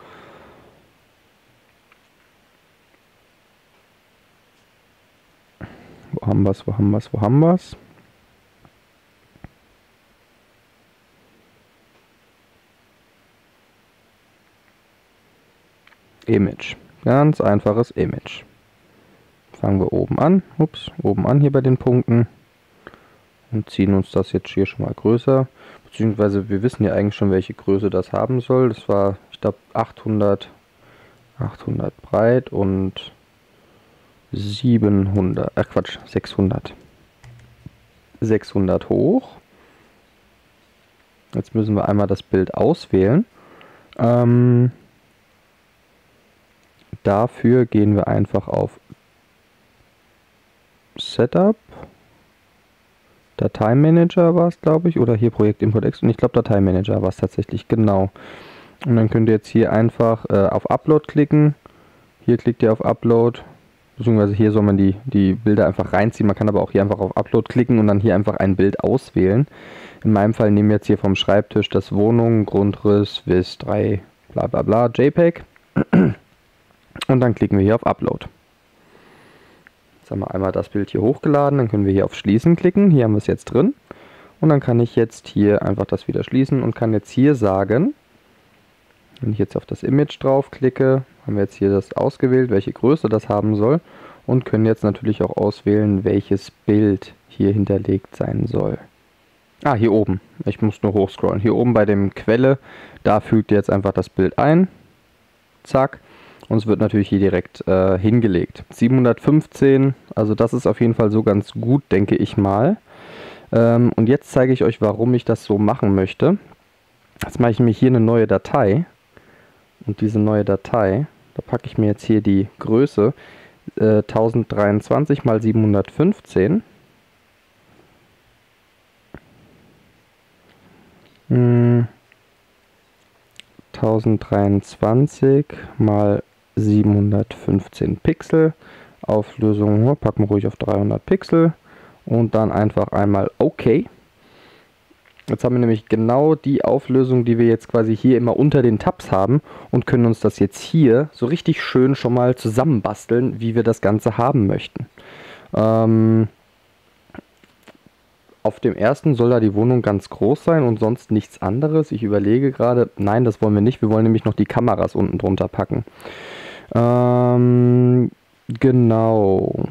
Wo haben wir es, wo haben wir es, wo haben wir es? Image. Ganz einfaches Image. Fangen wir oben an. Ups, oben an hier bei den Punkten. Und ziehen uns das jetzt hier schon mal größer. Beziehungsweise wir wissen ja eigentlich schon, welche Größe das haben soll. Das war, ich glaube, achthundert, achthundert breit und siebenhundert, äh Quatsch, sechshundert. sechshundert hoch. Jetzt müssen wir einmal das Bild auswählen. Ähm, dafür gehen wir einfach auf Setup. Dateimanager war es, glaube ich, oder hier Projekt Import Export. Und ich glaube, Dateimanager war es tatsächlich, genau. Und dann könnt ihr jetzt hier einfach äh, auf Upload klicken. Hier klickt ihr auf Upload. Beziehungsweise hier soll man die, die Bilder einfach reinziehen. Man kann aber auch hier einfach auf Upload klicken und dann hier einfach ein Bild auswählen. In meinem Fall nehmen wir jetzt hier vom Schreibtisch das Wohnung, Grundriss, W I S drei, bla bla bla, JPEG. Und dann klicken wir hier auf Upload. Jetzt haben wir einmal das Bild hier hochgeladen, dann können wir hier auf Schließen klicken. Hier haben wir es jetzt drin. Und dann kann ich jetzt hier einfach das wieder schließen und kann jetzt hier sagen, wenn ich jetzt auf das Image draufklicke, haben wir jetzt hier das ausgewählt, welche Größe das haben soll und können jetzt natürlich auch auswählen, welches Bild hier hinterlegt sein soll. Ah, hier oben. Ich muss nur hochscrollen. Hier oben bei dem Quelle, da fügt ihr jetzt einfach das Bild ein. Zack. Und es wird natürlich hier direkt äh, hingelegt. siebenhundertfünfzehn, also das ist auf jeden Fall so ganz gut, denke ich mal. Ähm, und jetzt zeige ich euch, warum ich das so machen möchte. Jetzt mache ich nämlich hier eine neue Datei. Und diese neue Datei, da packe ich mir jetzt hier die Größe äh, tausenddreiundzwanzig mal siebenhundertfünfzehn. Hm, tausenddreiundzwanzig mal siebenhundertfünfzehn Pixel Auflösung packen wir ruhig auf dreihundert Pixel und dann einfach einmal OK. Jetzt haben wir nämlich genau die Auflösung, die wir jetzt quasi hier immer unter den Tabs haben und können uns das jetzt hier so richtig schön schon mal zusammenbasteln, wie wir das Ganze haben möchten. Ähm, auf dem ersten soll da die Wohnung ganz groß sein und sonst nichts anderes. Ich überlege gerade, nein, das wollen wir nicht. Wir wollen nämlich noch die Kameras unten drunter packen. Ähm, genau.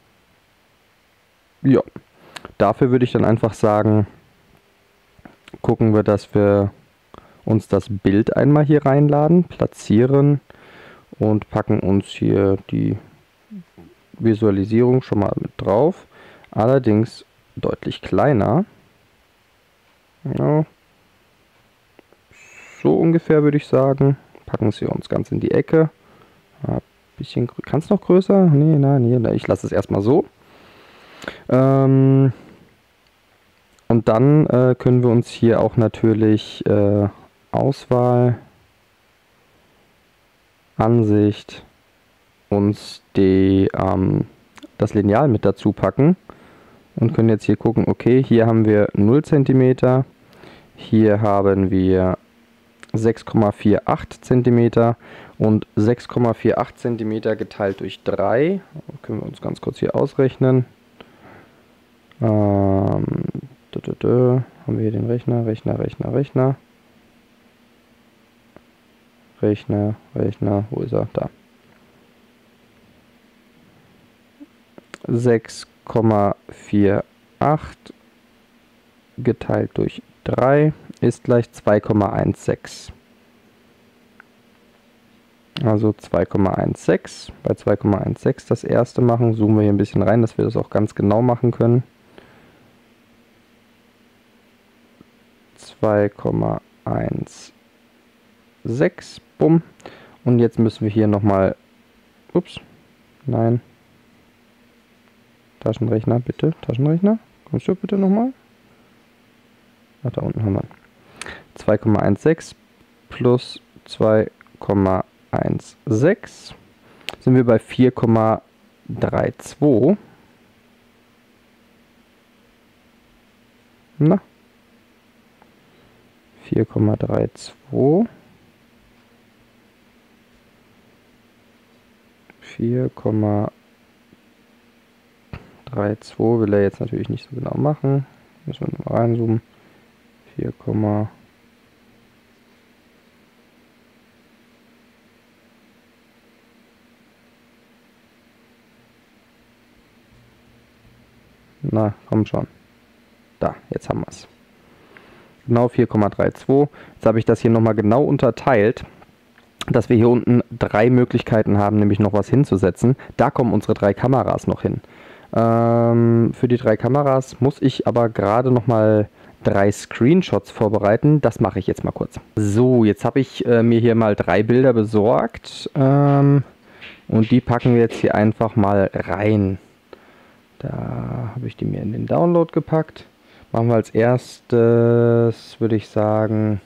Ja, dafür würde ich dann einfach sagen, gucken wir, dass wir uns das Bild einmal hier reinladen, platzieren und packen uns hier die Visualisierung schon mal mit drauf. Allerdings deutlich kleiner. Ja. So ungefähr würde ich sagen. Packen sie uns ganz in die Ecke. Ja, bisschen, kann es noch größer? Nee, nein, nee, ich lasse es erstmal so. Ähm, und dann äh, können wir uns hier auch natürlich äh, Auswahl, Ansicht, uns die, ähm, das Lineal mit dazu packen und können jetzt hier gucken, okay, hier haben wir null Zentimeter, hier haben wir sechs Komma achtundvierzig Zentimeter und sechs Komma achtundvierzig Zentimeter geteilt durch drei, können wir uns ganz kurz hier ausrechnen. Ähm, dö, dö, dö. Haben wir hier den Rechner, Rechner, Rechner, Rechner. Rechner, Rechner, wo ist er? Da. sechs Komma achtundvierzig geteilt durch drei ist gleich zwei Komma sechzehn. Also zwei Komma sechzehn. Bei zwei Komma sechzehn das erste machen, zoomen wir hier ein bisschen rein, dass wir das auch ganz genau machen können. zwei Komma sechzehn, bumm. Und jetzt müssen wir hier nochmal, ups, nein, Taschenrechner, bitte, Taschenrechner, kommst du bitte nochmal? Ach, da unten haben wir zwei Komma sechzehn plus zwei Komma sechzehn, sind wir bei vier Komma zweiunddreißig. Na, vier Komma zweiunddreißig. vier Komma zweiunddreißig will er jetzt natürlich nicht so genau machen. Müssen wir mal reinzoomen. vier, na, komm schon. Da, jetzt haben wir es. Genau vier Komma zweiunddreißig. Jetzt habe ich das hier nochmal genau unterteilt, dass wir hier unten drei Möglichkeiten haben, nämlich noch was hinzusetzen. Da kommen unsere drei Kameras noch hin. Ähm, für die drei Kameras muss ich aber gerade nochmal drei Screenshots vorbereiten. Das mache ich jetzt mal kurz. So, jetzt habe ich äh, mir hier mal drei Bilder besorgt. Ähm, und die packen wir jetzt hier einfach mal rein. Da habe ich die mir in den Download gepackt. Machen wir als erstes, würde ich sagen,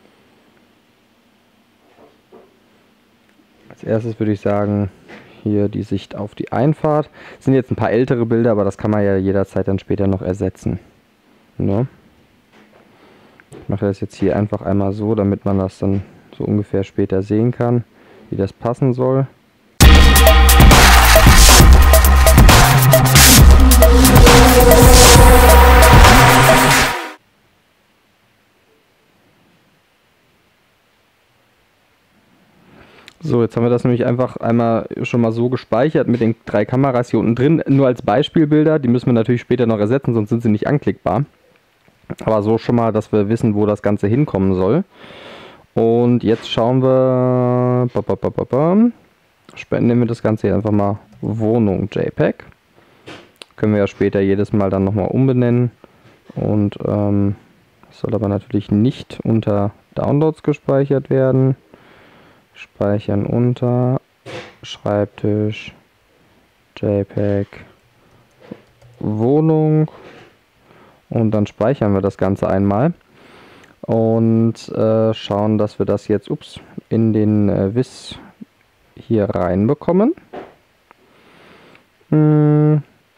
als erstes würde ich sagen, hier die Sicht auf die Einfahrt. Das sind jetzt ein paar ältere Bilder, aber das kann man ja jederzeit dann später noch ersetzen. Ne? Ich mache das jetzt hier einfach einmal so, damit man das dann so ungefähr später sehen kann, wie das passen soll. So, jetzt haben wir das nämlich einfach einmal schon mal so gespeichert mit den drei Kameras hier unten drin. Nur als Beispielbilder, die müssen wir natürlich später noch ersetzen, sonst sind sie nicht anklickbar. Aber so schon mal, dass wir wissen, wo das Ganze hinkommen soll. Und jetzt schauen wir, nehmen wir das Ganze hier einfach mal Wohnung JPEG. Können wir ja später jedes Mal dann nochmal umbenennen. Und ähm, soll aber natürlich nicht unter Downloads gespeichert werden. Speichern unter Schreibtisch JPEG Wohnung und dann speichern wir das Ganze einmal und äh, schauen, dass wir das jetzt ups, in den äh, Viz hier reinbekommen. Und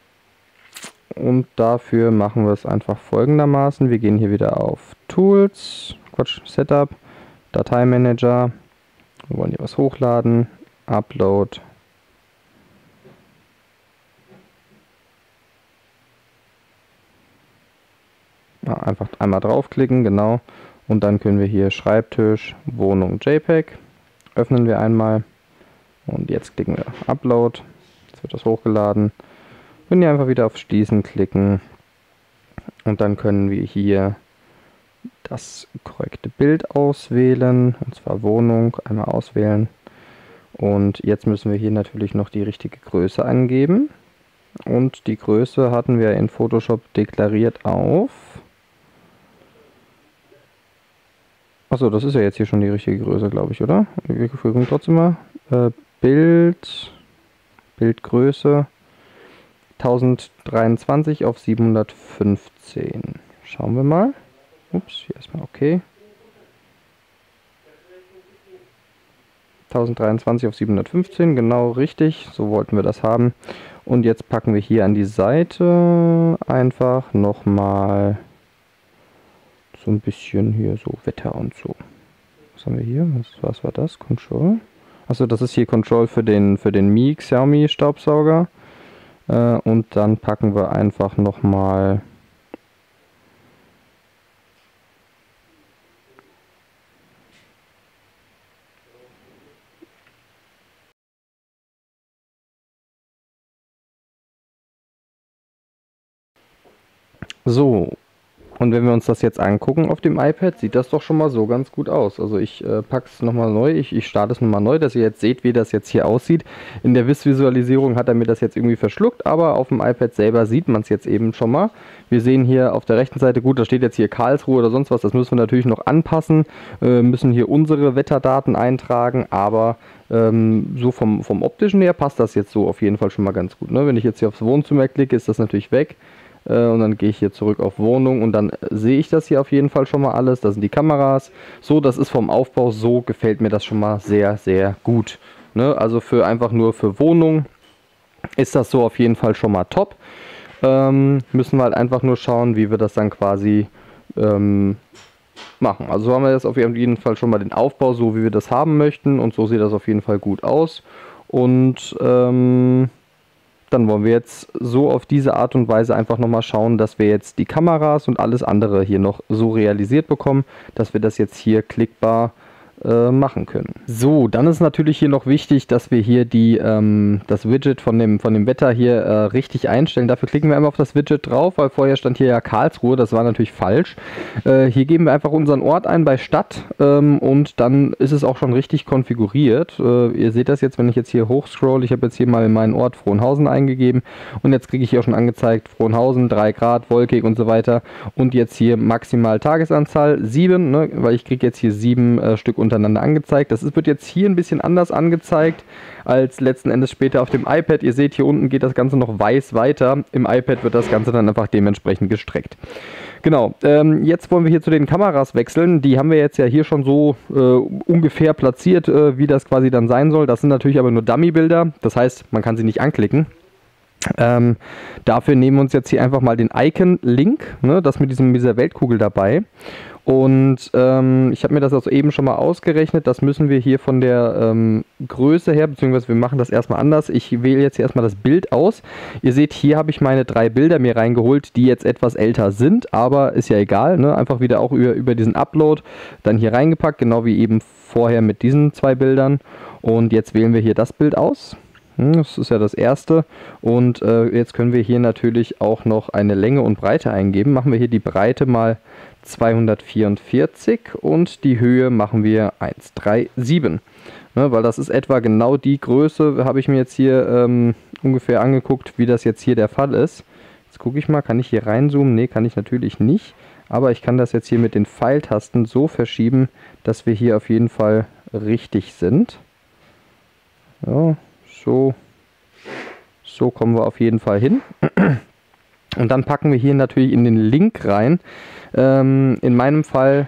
dafür machen wir es einfach folgendermaßen. Wir gehen hier wieder auf Tools, Quatsch, Setup, Dateimanager. Wir wollen hier was hochladen, Upload. Ja, einfach einmal draufklicken, genau. Und dann können wir hier Schreibtisch, Wohnung, JPEG. Öffnen wir einmal. Und jetzt klicken wir Upload. Jetzt wird das hochgeladen. Können hier einfach wieder auf Schließen klicken. Und dann können wir hier das korrekte Bild auswählen. Und zwar Wohnung. Einmal auswählen. Und jetzt müssen wir hier natürlich noch die richtige Größe angeben. Und die Größe hatten wir in Photoshop deklariert auf. Achso, das ist ja jetzt hier schon die richtige Größe, glaube ich, oder? Wir gucken trotzdem mal. Äh, Bild, Bildgröße tausenddreiundzwanzig auf siebenhundertfünfzehn. Schauen wir mal. Ups, hier erstmal okay. tausenddreiundzwanzig auf siebenhundertfünfzehn, genau richtig. So wollten wir das haben. Und jetzt packen wir hier an die Seite einfach nochmal so ein bisschen hier so Wetter und so. Was haben wir hier? Was, was war das? Control? Achso, das ist hier Control für den, für den Mi Xiaomi Staubsauger. Äh, und dann packen wir einfach nochmal so. Und wenn wir uns das jetzt angucken auf dem iPad, sieht das doch schon mal so ganz gut aus. Also ich äh, packe es nochmal neu, ich, ich starte es nochmal neu, dass ihr jetzt seht, wie das jetzt hier aussieht. In der Wiss-Visualisierung hat er mir das jetzt irgendwie verschluckt, aber auf dem iPad selber sieht man es jetzt eben schon mal. Wir sehen hier auf der rechten Seite, gut, da steht jetzt hier Karlsruhe oder sonst was, das müssen wir natürlich noch anpassen, äh, müssen hier unsere Wetterdaten eintragen, aber ähm, so vom, vom optischen her passt das jetzt so auf jeden Fall schon mal ganz gut. Ne? Wenn ich jetzt hier aufs Wohnzimmer klicke, ist das natürlich weg. Und dann gehe ich hier zurück auf Wohnung und dann sehe ich das hier auf jeden Fall schon mal alles. Das sind die Kameras. So, das ist vom Aufbau, so gefällt mir das schon mal sehr, sehr gut. Ne? Also für einfach nur für Wohnung ist das so auf jeden Fall schon mal top. Ähm, müssen wir halt einfach nur schauen, wie wir das dann quasi ähm, machen. Also so haben wir jetzt auf jeden Fall schon mal den Aufbau, so wie wir das haben möchten. Und so sieht das auf jeden Fall gut aus. Und ähm, dann wollen wir jetzt so auf diese Art und Weise einfach nochmal schauen, dass wir jetzt die Kameras und alles andere hier noch so realisiert bekommen, dass wir das jetzt hier klickbar äh, machen können. So, dann ist natürlich hier noch wichtig, dass wir hier die, ähm, das Widget von dem, von dem Wetter hier äh, richtig einstellen. Dafür klicken wir einmal auf das Widget drauf, weil vorher stand hier ja Karlsruhe, das war natürlich falsch. Äh, hier geben wir einfach unseren Ort ein bei Stadt ähm, und dann ist es auch schon richtig konfiguriert. Äh, ihr seht das jetzt, wenn ich jetzt hier hochscroll, ich habe jetzt hier mal in meinen Ort Frohnhausen eingegeben und jetzt kriege ich hier auch schon angezeigt, Frohnhausen, drei Grad, wolkig und so weiter und jetzt hier maximal Tagesanzahl sieben, ne, weil ich kriege jetzt hier sieben äh, Stück untereinander angezeigt. Das ist, wird jetzt hier ein bisschen anders angezeigt als letzten Endes später auf dem iPad. Ihr seht, hier unten geht das Ganze noch weiß weiter. Im iPad wird das Ganze dann einfach dementsprechend gestreckt. Genau, ähm, jetzt wollen wir hier zu den Kameras wechseln. Die haben wir jetzt ja hier schon so äh, ungefähr platziert, äh, wie das quasi dann sein soll. Das sind natürlich aber nur Dummy-Bilder. Das heißt, man kann sie nicht anklicken. Ähm, dafür nehmen wir uns jetzt hier einfach mal den Icon-Link, ne, das mit diesem, dieser Weltkugel dabei. Und ähm, ich habe mir das also eben schon mal ausgerechnet, das müssen wir hier von der ähm, Größe her, beziehungsweise wir machen das erstmal anders. Ich wähle jetzt hier erstmal das Bild aus. Ihr seht, hier habe ich meine drei Bilder mir reingeholt, die jetzt etwas älter sind, aber ist ja egal, ne? Einfach wieder auch über, über diesen Upload dann hier reingepackt, genau wie eben vorher mit diesen zwei Bildern. Und jetzt wählen wir hier das Bild aus. Das ist ja das erste und äh, jetzt können wir hier natürlich auch noch eine Länge und Breite eingeben. Machen wir hier die Breite mal zweihundertvierundvierzig und die Höhe machen wir hundertsiebenunddreißig. Ne, weil das ist etwa genau die Größe, habe ich mir jetzt hier ähm, ungefähr angeguckt, wie das jetzt hier der Fall ist. Jetzt gucke ich mal, kann ich hier reinzoomen? Ne, kann ich natürlich nicht. Aber ich kann das jetzt hier mit den Pfeiltasten so verschieben, dass wir hier auf jeden Fall richtig sind. Ja. So, so kommen wir auf jeden Fall hin. Und dann packen wir hier natürlich in den Link rein. Ähm, in meinem Fall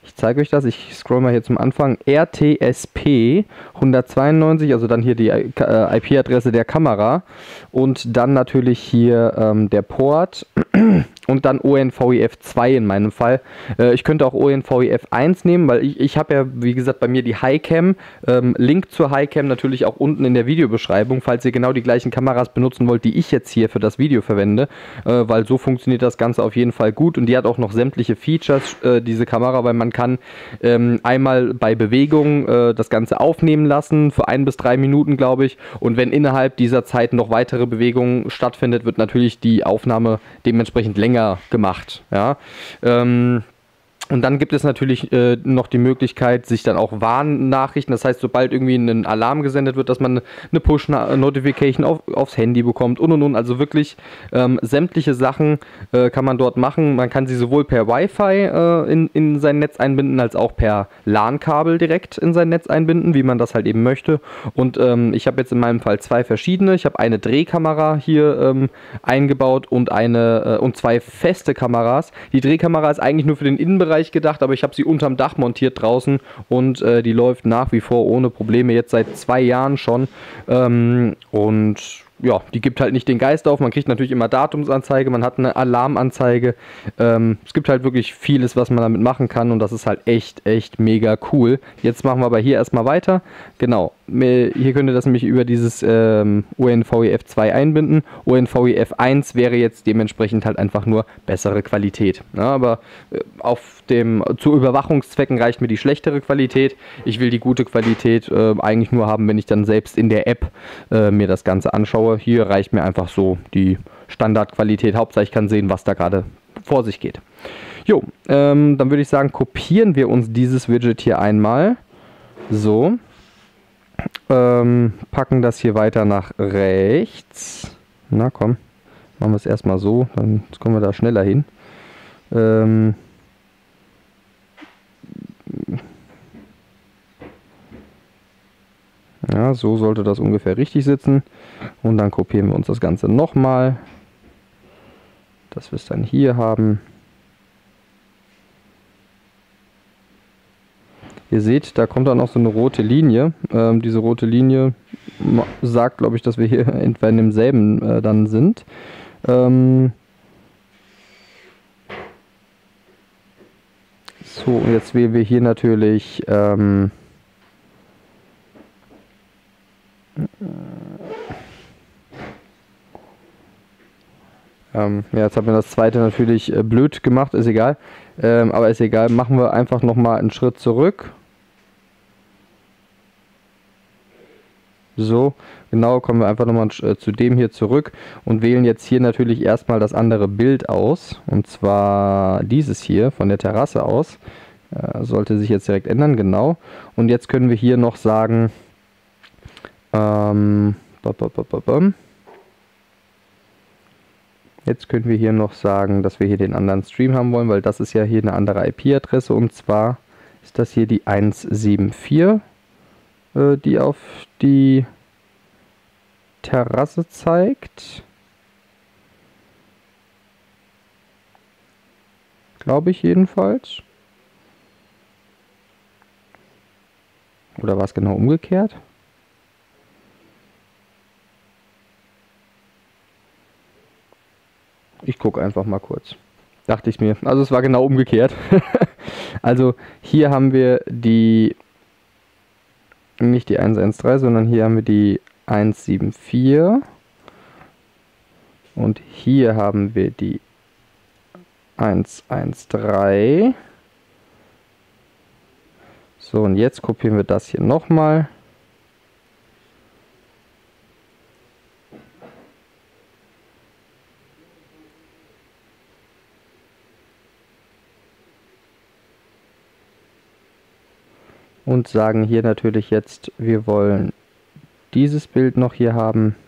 Ich zeige euch das, ich scroll mal hier zum Anfang, R T S P hundertzweiundneunzig, also dann hier die I P-Adresse der Kamera und dann natürlich hier ähm, der Port und dann O N V E F zwei in meinem Fall. Äh, ich könnte auch O N V E F eins nehmen, weil ich, ich habe ja, wie gesagt, bei mir die Highcam. Ähm, Link zur Highcam natürlich auch unten in der Videobeschreibung, falls ihr genau die gleichen Kameras benutzen wollt, die ich jetzt hier für das Video verwende, äh, weil so funktioniert das Ganze auf jeden Fall gut und die hat auch noch sämtliche Features, äh, diese Kamera, weil man kann ähm, einmal bei Bewegung äh, das Ganze aufnehmen lassen, für ein bis drei Minuten, glaube ich, und wenn innerhalb dieser Zeit noch weitere Bewegungen stattfindet, wird natürlich die Aufnahme dementsprechend länger gemacht. Ja. Ähm, Und dann gibt es natürlich äh, noch die Möglichkeit, sich dann auch Warnnachrichten, das heißt, sobald irgendwie ein Alarm gesendet wird, dass man eine Push-Notification auf, aufs Handy bekommt und und und. Also wirklich ähm, sämtliche Sachen äh, kann man dort machen. Man kann sie sowohl per Wi-Fi äh, in, in sein Netz einbinden, als auch per LAN-Kabel direkt in sein Netz einbinden, wie man das halt eben möchte. Und ähm, ich habe jetzt in meinem Fall zwei verschiedene. Ich habe eine Drehkamera hier ähm, eingebaut und, eine, äh, und zwei feste Kameras. Die Drehkamera ist eigentlich nur für den Innenbereich gedacht, aber ich habe sie unterm Dach montiert draußen und äh, die läuft nach wie vor ohne Probleme, jetzt seit zwei Jahren schon ähm, und ja, die gibt halt nicht den Geist auf, man kriegt natürlich immer Datumsanzeige, man hat eine Alarmanzeige, ähm, es gibt halt wirklich vieles, was man damit machen kann und das ist halt echt, echt mega cool. Jetzt machen wir aber hier erstmal weiter, genau, hier könnt ihr das nämlich über dieses ähm, O N V E F zwei einbinden, O N V E F eins wäre jetzt dementsprechend halt einfach nur bessere Qualität, ja, aber äh, auf dem, zu Überwachungszwecken reicht mir die schlechtere Qualität, ich will die gute Qualität äh, eigentlich nur haben, wenn ich dann selbst in der App äh, mir das Ganze anschaue. Hier reicht mir einfach so die Standardqualität. Hauptsache ich kann sehen, was da gerade vor sich geht. Jo, ähm, dann würde ich sagen, kopieren wir uns dieses Widget hier einmal. So. Ähm, packen das hier weiter nach rechts. Na komm, machen wir es erstmal so, dann kommen wir da schneller hin. Ähm, Ja, so sollte das ungefähr richtig sitzen. Und dann kopieren wir uns das Ganze nochmal, dass wir es dann hier haben. Ihr seht, da kommt dann auch so eine rote Linie. Ähm, diese rote Linie sagt, glaube ich, dass wir hier entweder in demselben äh, dann sind. Ähm so, und jetzt wählen wir hier natürlich ähm, Ähm, ja, jetzt hat mir das zweite natürlich äh, blöd gemacht, ist egal. Ähm, aber ist egal, machen wir einfach nochmal einen Schritt zurück. So, genau, kommen wir einfach nochmal äh, zu dem hier zurück und wählen jetzt hier natürlich erstmal das andere Bild aus. Und zwar dieses hier von der Terrasse aus. Äh, sollte sich jetzt direkt ändern, genau. Und jetzt können wir hier noch sagen, ähm, Jetzt können wir hier noch sagen, dass wir hier den anderen Stream haben wollen, weil das ist ja hier eine andere I P-Adresse und zwar ist das hier die hundertvierundsiebzig, äh, die auf die Terrasse zeigt. Glaube ich jedenfalls. Oder war es genau umgekehrt? Ich gucke einfach mal kurz. Dachte ich mir. Also es war genau umgekehrt. Also hier haben wir die, nicht die hundertzdreizehn, sondern hier haben wir die hundertvierundsiebzig. Und hier haben wir die hundertzdreizehn. So, und jetzt kopieren wir das hier nochmal. Und sagen hier natürlich jetzt, wir wollen dieses Bild noch hier haben.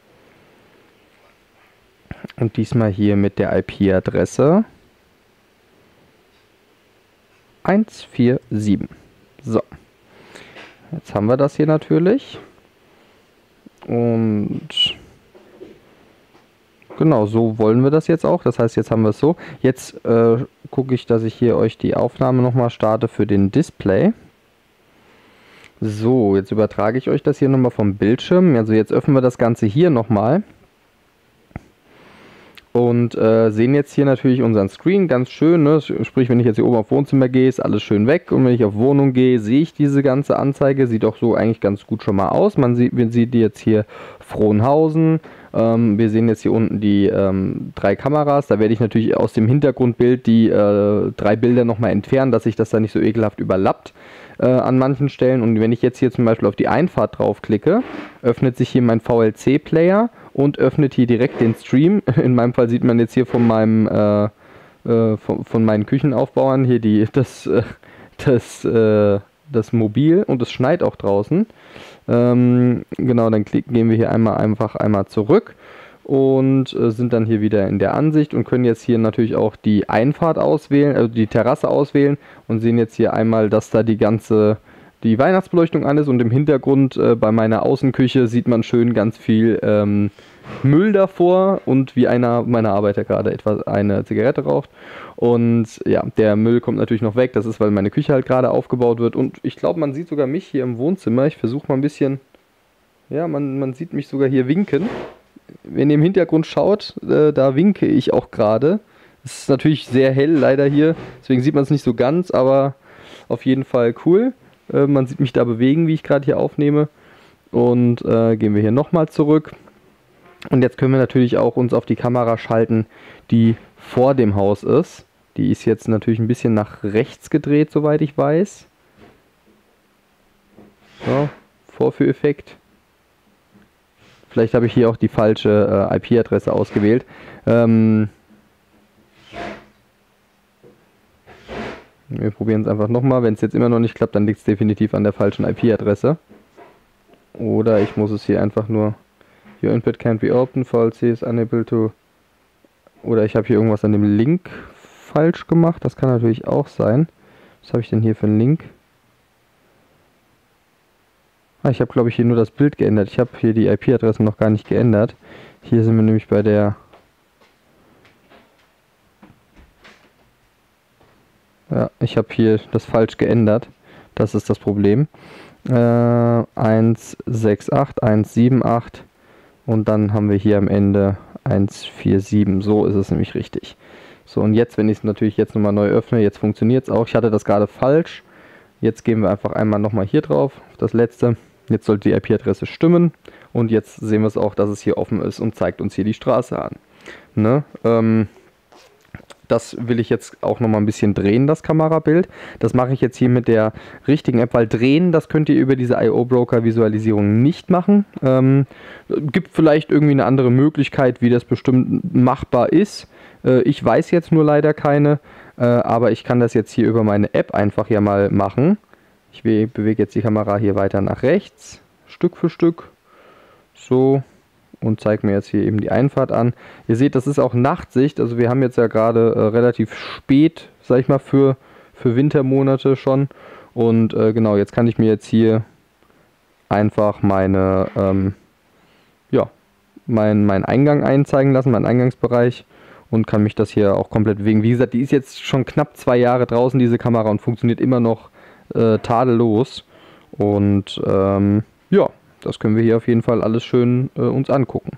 Und diesmal hier mit der I P-Adresse hundertvierundvierzig. So, jetzt haben wir das hier natürlich. Und Genau, so wollen wir das jetzt auch. Das heißt, jetzt haben wir es so. Jetzt äh, gucke ich, dass ich hier euch die Aufnahme nochmal starte für den Display. So, jetzt übertrage ich euch das hier nochmal vom Bildschirm. Also jetzt öffnen wir das Ganze hier nochmal. Und äh, sehen jetzt hier natürlich unseren Screen, ganz schön, ne? Sprich, wenn ich jetzt hier oben auf Wohnzimmer gehe, ist alles schön weg. Und wenn ich auf Wohnung gehe, sehe ich diese ganze Anzeige. Sieht auch so eigentlich ganz gut schon mal aus. Man sieht, man sieht jetzt hier Frohnhausen. Ähm, wir sehen jetzt hier unten die ähm, drei Kameras. Da werde ich natürlich aus dem Hintergrundbild die äh, drei Bilder nochmal entfernen, dass sich das da nicht so ekelhaft überlappt äh, an manchen Stellen. Und wenn ich jetzt hier zum Beispiel auf die Einfahrt draufklicke, öffnet sich hier mein V L C-Player und öffnet hier direkt den Stream. In meinem Fall sieht man jetzt hier von meinem äh, äh, von, von meinen Küchenaufbauern hier die das äh, das äh, das Mobil, und es schneit auch draußen. Ähm, genau, dann klicken, gehen wir hier einmal einfach einmal zurück und äh, sind dann hier wieder in der Ansicht und können jetzt hier natürlich auch die Einfahrt auswählen, also die Terrasse auswählen, und sehen jetzt hier einmal, dass da die ganze die Weihnachtsbeleuchtung an ist, und im Hintergrund äh, bei meiner Außenküche sieht man schön ganz viel ähm, Müll davor, und wie einer meiner Arbeiter gerade etwa eine Zigarette raucht. Und ja, der Müll kommt natürlich noch weg. Das ist, weil meine Küche halt gerade aufgebaut wird. Und ich glaube, man sieht sogar mich hier im Wohnzimmer. Ich versuche mal ein bisschen, ja, man, man sieht mich sogar hier winken. Wenn ihr im Hintergrund schaut, äh, da winke ich auch gerade. Es ist natürlich sehr hell leider hier, deswegen sieht man es nicht so ganz, aber auf jeden Fall cool. Äh, man sieht mich da bewegen, wie ich gerade hier aufnehme. Und äh, gehen wir hier nochmal zurück. Und jetzt können wir natürlich auch uns auf die Kamera schalten, die vor dem Haus ist. Die ist jetzt natürlich ein bisschen nach rechts gedreht, soweit ich weiß. So, Vorführeffekt. Vielleicht habe ich hier auch die falsche äh, I P-Adresse ausgewählt. Ähm wir probieren es einfach nochmal. Wenn es jetzt immer noch nicht klappt, dann liegt es definitiv an der falschen I P-Adresse. Oder ich muss es hier einfach nur... Your input can't be opened, V L C is unable to... Oder ich habe hier irgendwas an dem Link falsch gemacht. Das kann natürlich auch sein. Was habe ich denn hier für einen Link? Ah, ich habe, glaube ich, hier nur das Bild geändert. Ich habe hier die I P-Adresse noch gar nicht geändert. Hier sind wir nämlich bei der... Ja, ich habe hier das falsch geändert. Das ist das Problem. Äh, eins sechs acht, eins sieben acht und dann haben wir hier am Ende eins vier sieben. So ist es nämlich richtig. So, und jetzt, wenn ich es natürlich jetzt nochmal neu öffne, jetzt funktioniert es auch. Ich hatte das gerade falsch. Jetzt gehen wir einfach einmal nochmal hier drauf, auf das letzte. Jetzt sollte die I P-Adresse stimmen. Und jetzt sehen wir es auch, dass es hier offen ist und zeigt uns hier die Straße an. Ne? Ähm, das will ich jetzt auch nochmal ein bisschen drehen, das Kamerabild. Das mache ich jetzt hier mit der richtigen App, weil drehen, das könnt ihr über diese I O-Broker-Visualisierung nicht machen. Ähm, gibt vielleicht irgendwie eine andere Möglichkeit, wie das bestimmt machbar ist. Äh, ich weiß jetzt nur leider keine, äh, aber ich kann das jetzt hier über meine App einfach ja mal machen. Ich bewege jetzt die Kamera hier weiter nach rechts, Stück für Stück, so, und zeige mir jetzt hier eben die Einfahrt an. Ihr seht, das ist auch Nachtsicht, also wir haben jetzt ja gerade äh, relativ spät, sag ich mal, für, für Wintermonate schon. Und äh, genau, jetzt kann ich mir jetzt hier einfach meine, ähm, ja, mein, mein Eingang einzeigen lassen, meinen Eingangsbereich, und kann mich das hier auch komplett bewegen. Wie gesagt, die ist jetzt schon knapp zwei Jahre draußen, diese Kamera, und funktioniert immer noch äh, tadellos. Und ähm, ja, das können wir hier auf jeden Fall alles schön äh, uns angucken.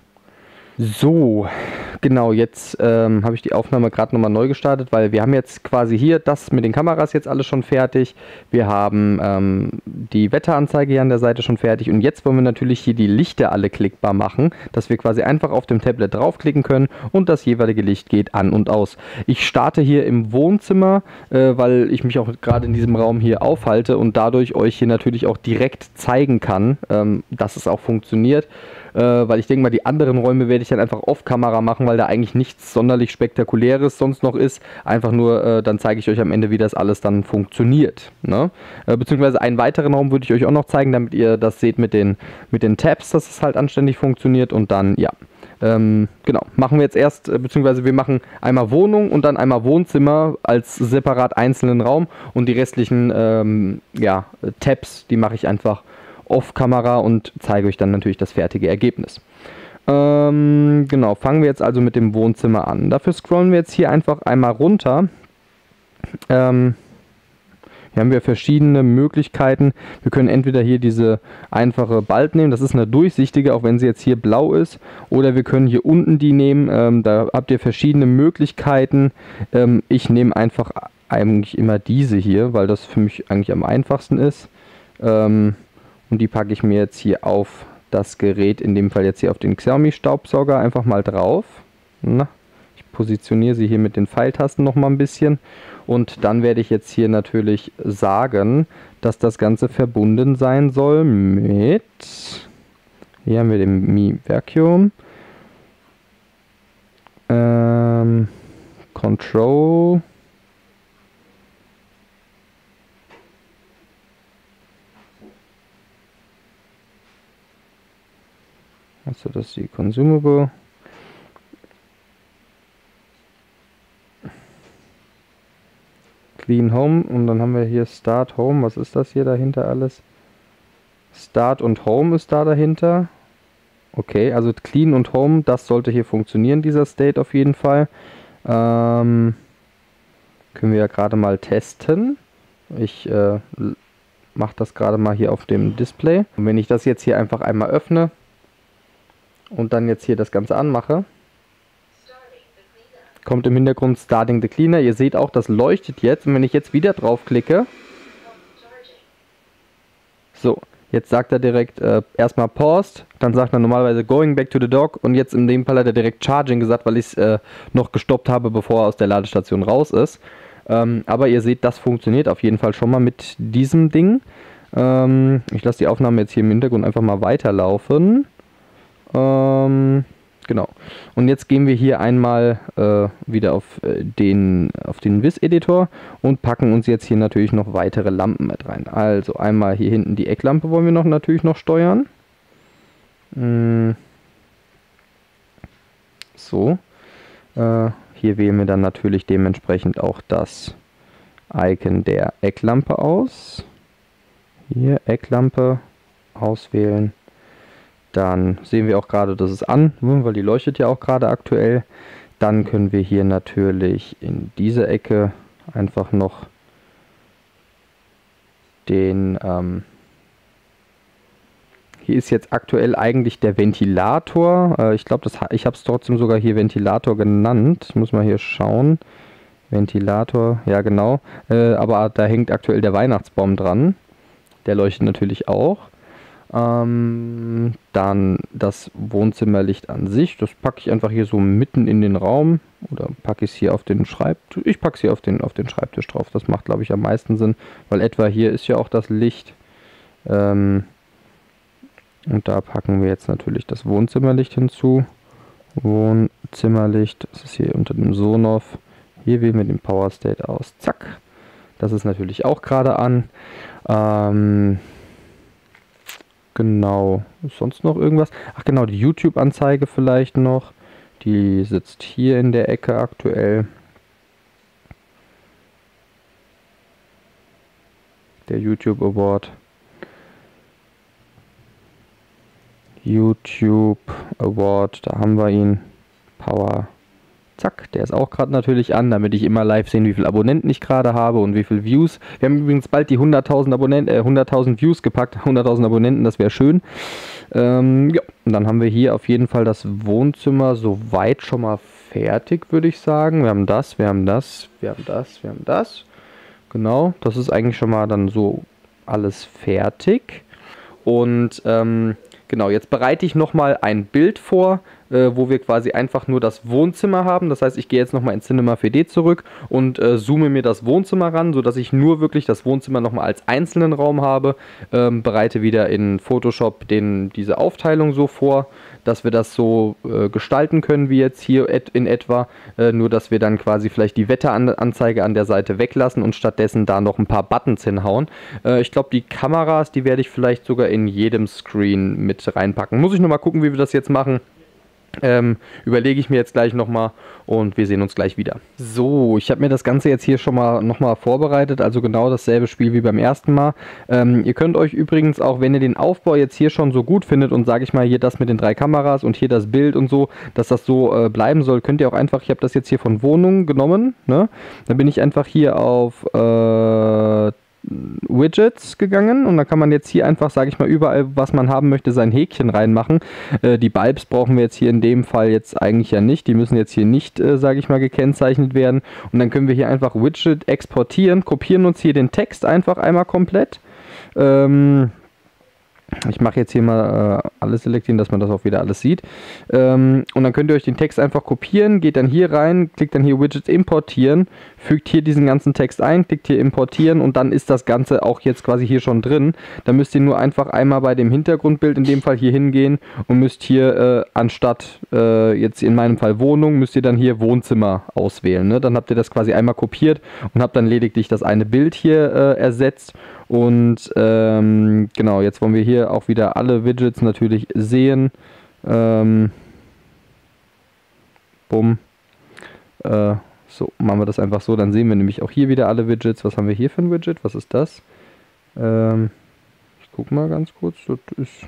So, genau, jetzt ähm, habe ich die Aufnahme gerade nochmal neu gestartet, weil wir haben jetzt quasi hier das mit den Kameras jetzt alles schon fertig. Wir haben ähm, die Wetteranzeige hier an der Seite schon fertig, und jetzt wollen wir natürlich hier die Lichter alle klickbar machen, dass wir quasi einfach auf dem Tablet draufklicken können und das jeweilige Licht geht an und aus. Ich starte hier im Wohnzimmer, äh, weil ich mich auch gerade in diesem Raum hier aufhalte und dadurch euch hier natürlich auch direkt zeigen kann, ähm, dass es auch funktioniert. Äh, weil ich denke mal, die anderen Räume werde ich dann einfach off-Kamera machen, weil da eigentlich nichts sonderlich Spektakuläres sonst noch ist. Einfach nur, äh, dann zeige ich euch am Ende, wie das alles dann funktioniert. Ne? Äh, beziehungsweise einen weiteren Raum würde ich euch auch noch zeigen, damit ihr das seht mit den, mit den Tabs, dass es halt anständig funktioniert. Und dann, ja, ähm, genau, machen wir jetzt erst, äh, beziehungsweise wir machen einmal Wohnung und dann einmal Wohnzimmer als separat einzelnen Raum, und die restlichen, ähm, ja, Tabs, die mache ich einfach Off-Kamera und zeige euch dann natürlich das fertige Ergebnis. Ähm, genau, fangen wir jetzt also mit dem Wohnzimmer an. Dafür scrollen wir jetzt hier einfach einmal runter. Ähm, hier haben wir verschiedene Möglichkeiten. Wir können entweder hier diese einfache Bulb nehmen, das ist eine durchsichtige, auch wenn sie jetzt hier blau ist. Oder wir können hier unten die nehmen, ähm, da habt ihr verschiedene Möglichkeiten. Ähm, ich nehme einfach eigentlich immer diese hier, weil das für mich eigentlich am einfachsten ist. Ähm, und die packe ich mir jetzt hier auf das Gerät, in dem Fall jetzt hier auf den Xiaomi Staubsauger, einfach mal drauf. Na, ich positioniere sie hier mit den Pfeiltasten noch mal ein bisschen. Und dann werde ich jetzt hier natürlich sagen, dass das Ganze verbunden sein soll mit, hier haben wir den Mi Vacuum, ähm, Control, also das ist die Consumable, Clean Home und dann haben wir hier Start Home. Was ist das hier dahinter alles? Start und Home ist da dahinter. Okay, also Clean und Home, das sollte hier funktionieren, dieser State auf jeden Fall. Ähm, können wir ja gerade mal testen. Ich äh, mache das gerade mal hier auf dem Display. Und wenn ich das jetzt hier einfach einmal öffne und dann jetzt hier das Ganze anmache, kommt im Hintergrund Starting the Cleaner. Ihr seht auch, das leuchtet jetzt. Und wenn ich jetzt wieder drauf klicke, so, jetzt sagt er direkt äh, erstmal Paused, dann sagt er normalerweise Going back to the dock und jetzt in dem Fall hat er direkt Charging gesagt, weil ich es äh, noch gestoppt habe, bevor er aus der Ladestation raus ist. Ähm, aber ihr seht, das funktioniert auf jeden Fall schon mal mit diesem Ding. Ähm, ich lasse die Aufnahme jetzt hier im Hintergrund einfach mal weiterlaufen. Ähm... Genau. Und jetzt gehen wir hier einmal äh, wieder auf äh, den, auf den Viz-Editor und packen uns jetzt hier natürlich noch weitere Lampen mit rein. Also einmal hier hinten die Ecklampe wollen wir noch natürlich noch steuern. Mm. So. Äh, hier wählen wir dann natürlich dementsprechend auch das Icon der Ecklampe aus. Hier Ecklampe auswählen. Dann sehen wir auch gerade, dass es an, weil die leuchtet ja auch gerade aktuell. Dann können wir hier natürlich in dieser Ecke einfach noch den, ähm, hier ist jetzt aktuell eigentlich der Ventilator. Äh, ich glaube, ich habe es trotzdem sogar hier Ventilator genannt. Ich muss mal hier schauen. Ventilator, ja genau. Äh, aber da hängt aktuell der Weihnachtsbaum dran. Der leuchtet natürlich auch. Ähm, dann das Wohnzimmerlicht an sich, das packe ich einfach hier so mitten in den Raum oder packe ich es hier auf den Schreibtisch. Ich packe es hier auf den, auf den Schreibtisch drauf. Das macht, glaube ich, am meisten Sinn, weil etwa hier ist ja auch das Licht. Ähm, und da packen wir jetzt natürlich das Wohnzimmerlicht hinzu. Wohnzimmerlicht, das ist hier unter dem Sonoff. Hier wählen wir den Power State aus. Zack. Das ist natürlich auch gerade an. Ähm, Genau, ist sonst noch irgendwas? Ach genau, die YouTube-Anzeige vielleicht noch. Die sitzt hier in der Ecke aktuell. Der YouTube Award. YouTube Award, da haben wir ihn. Power. Zack, der ist auch gerade natürlich an, damit ich immer live sehen, wie viele Abonnenten ich gerade habe und wie viele Views. Wir haben übrigens bald die hunderttausend Abonnenten, äh, hunderttausend Views gepackt, hunderttausend Abonnenten, das wäre schön. Ähm, ja, und dann haben wir hier auf jeden Fall das Wohnzimmer soweit schon mal fertig, würde ich sagen. Wir haben das, wir haben das, wir haben das, wir haben das. Genau, das ist eigentlich schon mal dann so alles fertig. Und ähm, genau, jetzt bereite ich nochmal ein Bild vor, äh, wo wir quasi einfach nur das Wohnzimmer haben. Das heißt, ich gehe jetzt nochmal in Cinema vier D zurück und äh, zoome mir das Wohnzimmer ran, sodass ich nur wirklich das Wohnzimmer nochmal als einzelnen Raum habe. Ähm, bereite wieder in Photoshop den, diese Aufteilung so vor, dass wir das so äh, gestalten können wie jetzt hier et in etwa. Äh, nur, dass wir dann quasi vielleicht die Wetteranzeige an der Seite weglassen und stattdessen da noch ein paar Buttons hinhauen. Äh, ich glaube, die Kameras, die werde ich vielleicht sogar in jedem Screen mit reinpacken. Muss ich nochmal gucken, wie wir das jetzt machen. Ähm, überlege ich mir jetzt gleich nochmal und wir sehen uns gleich wieder. So, ich habe mir das Ganze jetzt hier schon mal nochmal vorbereitet, also genau dasselbe Spiel wie beim ersten Mal. Ähm, ihr könnt euch übrigens auch, wenn ihr den Aufbau jetzt hier schon so gut findet und sage ich mal hier das mit den drei Kameras und hier das Bild und so, dass das so äh, bleiben soll, könnt ihr auch einfach, ich habe das jetzt hier von Wohnung genommen, ne? Dann bin ich einfach hier auf äh, Widgets gegangen und da kann man jetzt hier einfach, sage ich mal, überall, was man haben möchte, sein Häkchen reinmachen. Äh, die Bulbs brauchen wir jetzt hier in dem Fall jetzt eigentlich ja nicht. Die müssen jetzt hier nicht, äh, sage ich mal, gekennzeichnet werden. Und dann können wir hier einfach Widget exportieren, kopieren uns hier den Text einfach einmal komplett. Ähm, Ich mache jetzt hier mal äh, alles selektieren, dass man das auch wieder alles sieht. Ähm, und dann könnt ihr euch den Text einfach kopieren, geht dann hier rein, klickt dann hier Widgets importieren, fügt hier diesen ganzen Text ein, klickt hier importieren und dann ist das Ganze auch jetzt quasi hier schon drin. Da müsst ihr nur einfach einmal bei dem Hintergrundbild in dem Fall hier hingehen und müsst hier äh, anstatt äh, jetzt in meinem Fall Wohnung, müsst ihr dann hier Wohnzimmer auswählen. Ne? Dann habt ihr das quasi einmal kopiert und habt dann lediglich das eine Bild hier äh, ersetzt. Und ähm, genau, jetzt wollen wir hier auch wieder alle Widgets natürlich sehen. Ähm, bumm. Äh, so, machen wir das einfach so. Dann sehen wir nämlich auch hier wieder alle Widgets. Was haben wir hier für ein Widget? Was ist das? Ähm, ich gucke mal ganz kurz. Das ist...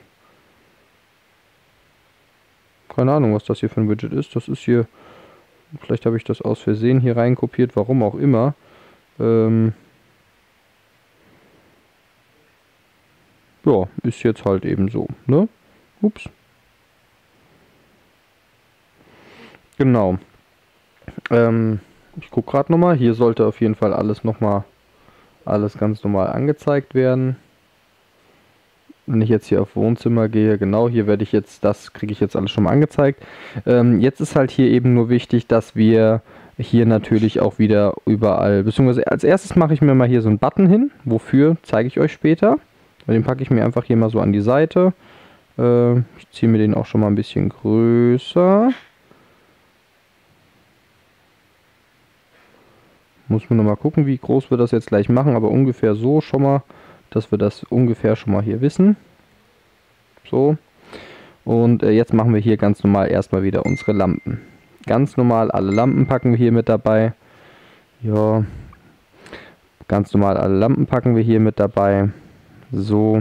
Keine Ahnung, was das hier für ein Widget ist. Das ist hier... Vielleicht habe ich das aus Versehen hier reinkopiert. Warum auch immer. Ähm... Ja, ist jetzt halt eben so, ne? Ups. Genau. Ähm, ich gucke gerade nochmal. Hier sollte auf jeden Fall alles nochmal, alles ganz normal angezeigt werden. Wenn ich jetzt hier auf Wohnzimmer gehe, genau, hier werde ich jetzt, das kriege ich jetzt alles schon mal angezeigt. Ähm, jetzt ist halt hier eben nur wichtig, dass wir hier natürlich auch wieder überall, beziehungsweise als erstes mache ich mir mal hier so einen Button hin. Wofür, zeige ich euch später. Den packe ich mir einfach hier mal so an die Seite. Äh, ich ziehe mir den auch schon mal ein bisschen größer. Muss man noch mal gucken, wie groß wir das jetzt gleich machen, aber ungefähr so schon mal, dass wir das ungefähr schon mal hier wissen. So. Und äh, jetzt machen wir hier ganz normal erstmal wieder unsere Lampen. Ganz normal alle Lampen packen wir hier mit dabei. Ja. Ganz normal alle Lampen packen wir hier mit dabei. So,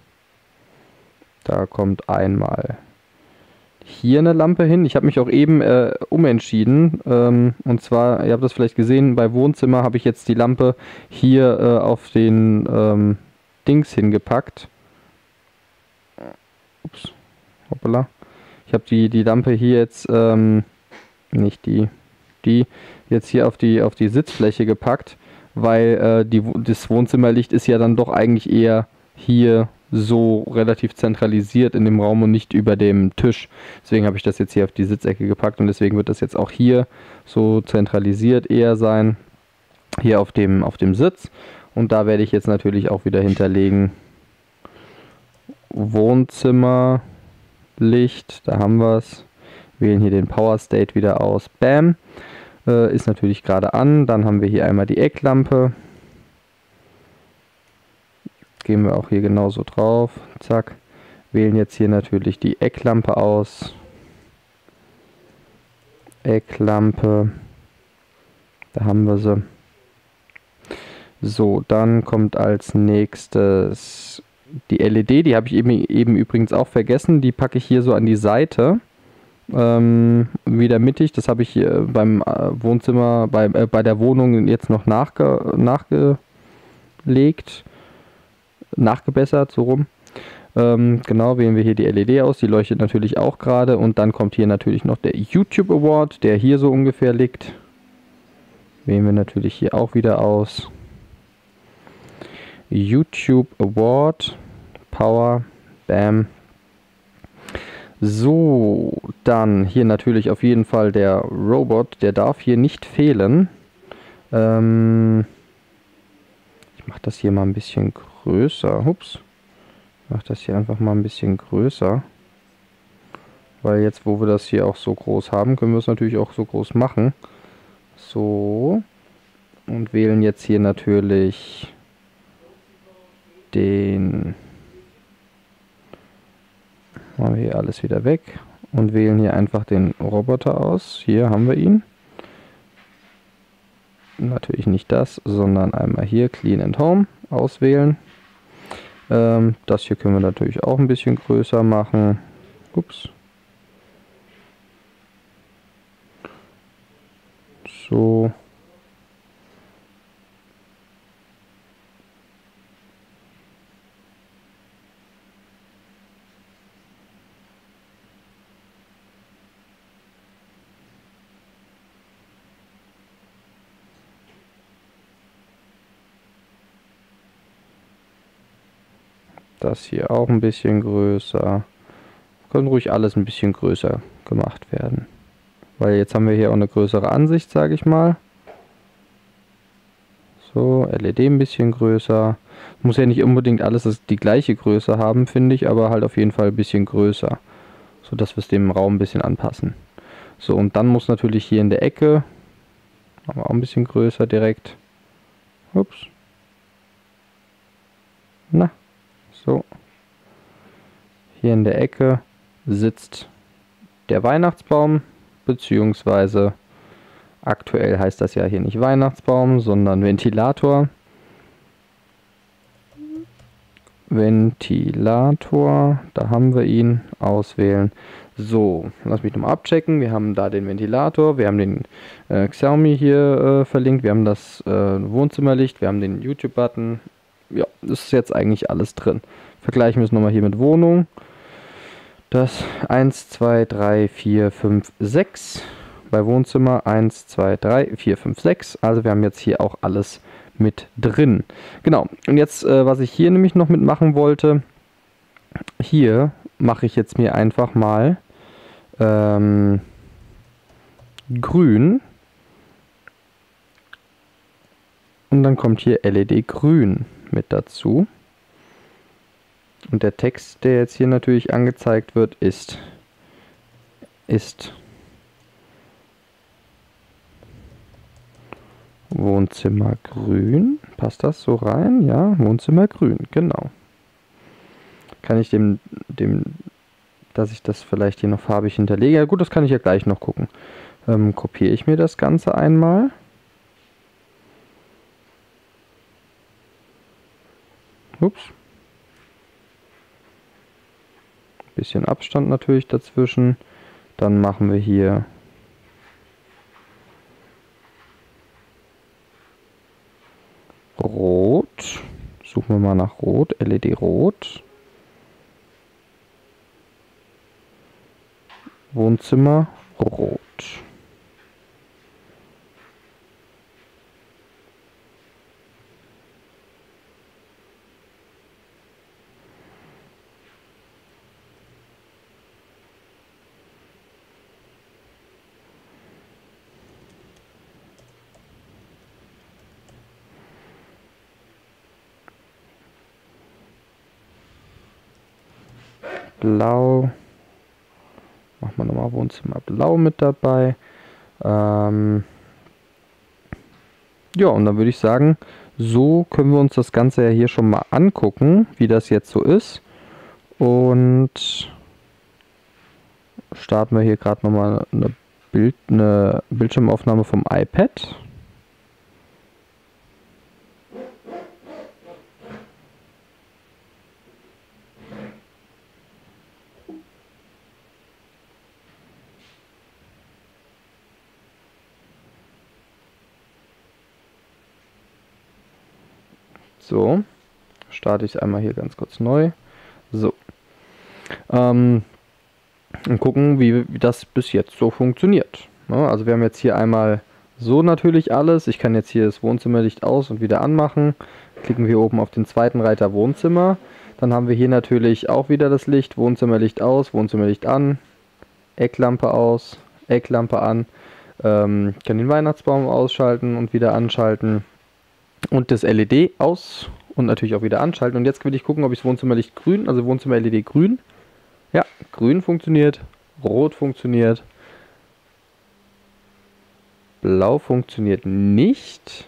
da kommt einmal hier eine Lampe hin. Ich habe mich auch eben äh, umentschieden. Ähm, und zwar, ihr habt das vielleicht gesehen, bei Wohnzimmer habe ich jetzt die Lampe hier äh, auf den ähm, Dings hingepackt. Ups, hoppala. Ich habe die, die Lampe hier jetzt, ähm, nicht die, die jetzt hier auf die, auf die Sitzfläche gepackt, weil äh, die, das Wohnzimmerlicht ist ja dann doch eigentlich eher hier so relativ zentralisiert in dem Raum und nicht über dem Tisch. Deswegen habe ich das jetzt hier auf die Sitzecke gepackt und deswegen wird das jetzt auch hier so zentralisiert eher sein. Hier auf dem, auf dem Sitz. Und da werde ich jetzt natürlich auch wieder hinterlegen Wohnzimmerlicht. Da haben wir es. Wählen hier den Power State wieder aus. Bam. Äh, ist natürlich gerade an. Dann haben wir hier einmal die Ecklampe. Gehen wir auch hier genauso drauf. Zack. Wählen jetzt hier natürlich die Ecklampe aus. Ecklampe. Da haben wir sie. So, dann kommt als nächstes die L E D. Die habe ich eben, eben übrigens auch vergessen. Die packe ich hier so an die Seite. Ähm, wieder mittig. Das habe ich hier beim äh, Wohnzimmer, bei, äh, bei der Wohnung jetzt noch nachge, nachgelegt. Nachgebessert, so rum. Ähm, genau, wählen wir hier die L E D aus, die leuchtet natürlich auch gerade und dann kommt hier natürlich noch der YouTube Award, der hier so ungefähr liegt. Wählen wir natürlich hier auch wieder aus. YouTube Award, Power, Bam. So, dann hier natürlich auf jeden Fall der Robot, der darf hier nicht fehlen. Ähm, ich mache das hier mal ein bisschen größer. Ups. Ich mache das hier einfach mal ein bisschen größer. Weil jetzt, wo wir das hier auch so groß haben, können wir es natürlich auch so groß machen. So. Und wählen jetzt hier natürlich den... Machen wir hier alles wieder weg. und wählen hier einfach den Roboter aus. Hier haben wir ihn. Natürlich nicht das, sondern einmal hier Clean and Home auswählen. Ähm, das hier können wir natürlich auch ein bisschen größer machen. Ups. So. Das hier auch ein bisschen größer. Können ruhig alles ein bisschen größer gemacht werden. Weil jetzt haben wir hier auch eine größere Ansicht, sage ich mal. So, L E D ein bisschen größer. Muss ja nicht unbedingt alles die gleiche Größe haben, finde ich, aber halt auf jeden Fall ein bisschen größer. So dass wir es dem Raum ein bisschen anpassen. So, und dann muss natürlich hier in der Ecke, aber auch ein bisschen größer direkt. Ups. Na. So, hier in der Ecke sitzt der Weihnachtsbaum, beziehungsweise aktuell heißt das ja hier nicht Weihnachtsbaum, sondern Ventilator. Ventilator, da haben wir ihn, auswählen. So, lass mich nochmal abchecken. Wir haben da den Ventilator, wir haben den äh, Xiaomi hier äh, verlinkt, wir haben das äh, Wohnzimmerlicht, wir haben den YouTube-Button. Ja, das ist jetzt eigentlich alles drin. Vergleichen wir es nochmal hier mit Wohnung. Das eins, zwei, drei, vier, fünf, sechs. Bei Wohnzimmer eins, zwei, drei, vier, fünf, sechs. Also wir haben jetzt hier auch alles mit drin. Genau. Und jetzt, äh, was ich hier nämlich noch mitmachen wollte. Hier mache ich jetzt mir einfach mal ähm, grün. Und dann kommt hier L E D grün mit dazu. Und der Text, der jetzt hier natürlich angezeigt wird, ist ist Wohnzimmer grün. Passt das so rein? Ja, Wohnzimmer grün, genau. Kann ich dem, dem, dass ich das vielleicht hier noch farbig hinterlege? Ja gut, das kann ich ja gleich noch gucken. Ähm, kopiere ich mir das Ganze einmal. Ups. Bisschen Abstand natürlich dazwischen. Dann machen wir hier Rot. Suchen wir mal nach Rot, L E D Rot. Wohnzimmer Rot. Blau. Machen wir nochmal Wohnzimmer Blau mit dabei. Ähm ja, und dann würde ich sagen, so können wir uns das Ganze ja hier schon mal angucken, wie das jetzt so ist. Und starten wir hier gerade nochmal eine, Bild, eine Bildschirmaufnahme vom iPad. So, starte ich einmal hier ganz kurz neu. So. Ähm, und gucken, wie, wie das bis jetzt so funktioniert. Ja, also wir haben jetzt hier einmal so natürlich alles. Ich kann jetzt hier das Wohnzimmerlicht aus und wieder anmachen. Klicken wir oben auf den zweiten Reiter Wohnzimmer. Dann haben wir hier natürlich auch wieder das Licht. Wohnzimmerlicht aus, Wohnzimmerlicht an. Ecklampe aus, Ecklampe an. Ähm, ich kann den Weihnachtsbaum ausschalten und wieder anschalten. Und das L E D aus und natürlich auch wieder anschalten. Und jetzt will ich gucken, ob ich das Wohnzimmerlicht grün, also Wohnzimmer L E D grün. Ja, grün funktioniert, rot funktioniert, blau funktioniert nicht.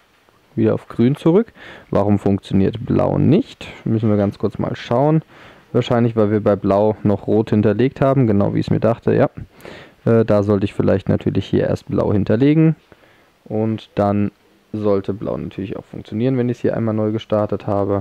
Wieder auf grün zurück. Warum funktioniert blau nicht? Müssen wir ganz kurz mal schauen. Wahrscheinlich, weil wir bei Blau noch Rot hinterlegt haben, genau wie ich es mir dachte, ja. Äh, da sollte ich vielleicht natürlich hier erst Blau hinterlegen. Und dann sollte Blau natürlich auch funktionieren, wenn ich es hier einmal neu gestartet habe.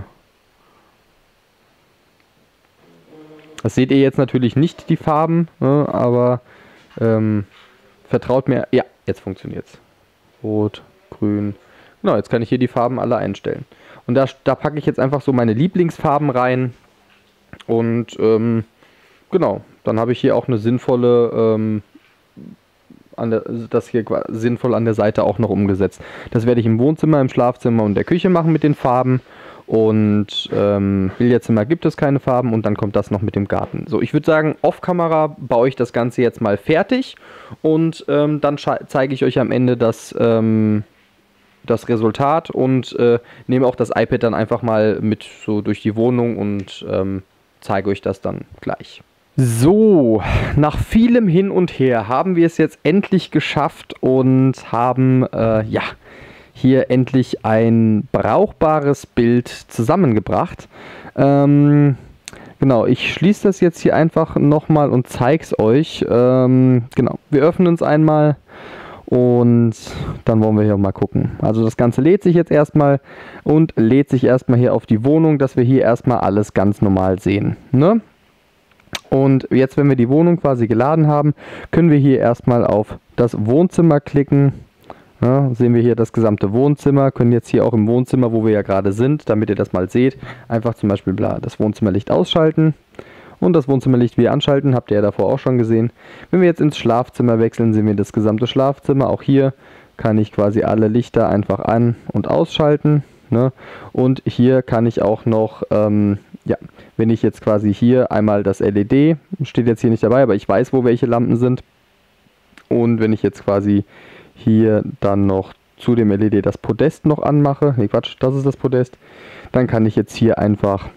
Das seht ihr jetzt natürlich nicht, die Farben, ne, aber ähm, vertraut mir. Ja, jetzt funktioniert es. Rot, grün. Genau, jetzt kann ich hier die Farben alle einstellen. Und da, da packe ich jetzt einfach so meine Lieblingsfarben rein. Und ähm, genau, dann habe ich hier auch eine sinnvolle, ähm, an der, das hier sinnvoll an der Seite auch noch umgesetzt. Das werde ich im Wohnzimmer, im Schlafzimmer und der Küche machen mit den Farben. Und ähm, Billardzimmer gibt es keine Farben und dann kommt das noch mit dem Garten. So, ich würde sagen, off-Kamera baue ich das Ganze jetzt mal fertig und ähm, dann zeige ich euch am Ende das, ähm, das Resultat und äh, nehme auch das iPad dann einfach mal mit so durch die Wohnung und ähm, zeige euch das dann gleich. So, nach vielem Hin und Her haben wir es jetzt endlich geschafft und haben, äh, ja, hier endlich ein brauchbares Bild zusammengebracht. Ähm, genau, ich schließe das jetzt hier einfach nochmal und zeige es euch. Ähm, genau, wir öffnen es einmal und dann wollen wir hier mal gucken. Also das Ganze lädt sich jetzt erstmal und lädt sich erstmal hier auf die Wohnung, dass wir hier erstmal alles ganz normal sehen, ne? Und jetzt, wenn wir die Wohnung quasi geladen haben, können wir hier erstmal auf das Wohnzimmer klicken. Ja, sehen wir hier das gesamte Wohnzimmer, können jetzt hier auch im Wohnzimmer, wo wir ja gerade sind, damit ihr das mal seht, einfach zum Beispiel das Wohnzimmerlicht ausschalten und das Wohnzimmerlicht wieder anschalten, habt ihr ja davor auch schon gesehen. Wenn wir jetzt ins Schlafzimmer wechseln, sehen wir das gesamte Schlafzimmer. Auch hier kann ich quasi alle Lichter einfach an- und ausschalten, ne? Und hier kann ich auch noch, ähm, ja, wenn ich jetzt quasi hier einmal das L E D, steht jetzt hier nicht dabei, aber ich weiß, wo welche Lampen sind. Und wenn ich jetzt quasi hier dann noch zu dem L E D das Podest noch anmache, ne Quatsch, das ist das Podest, dann kann ich jetzt hier einfach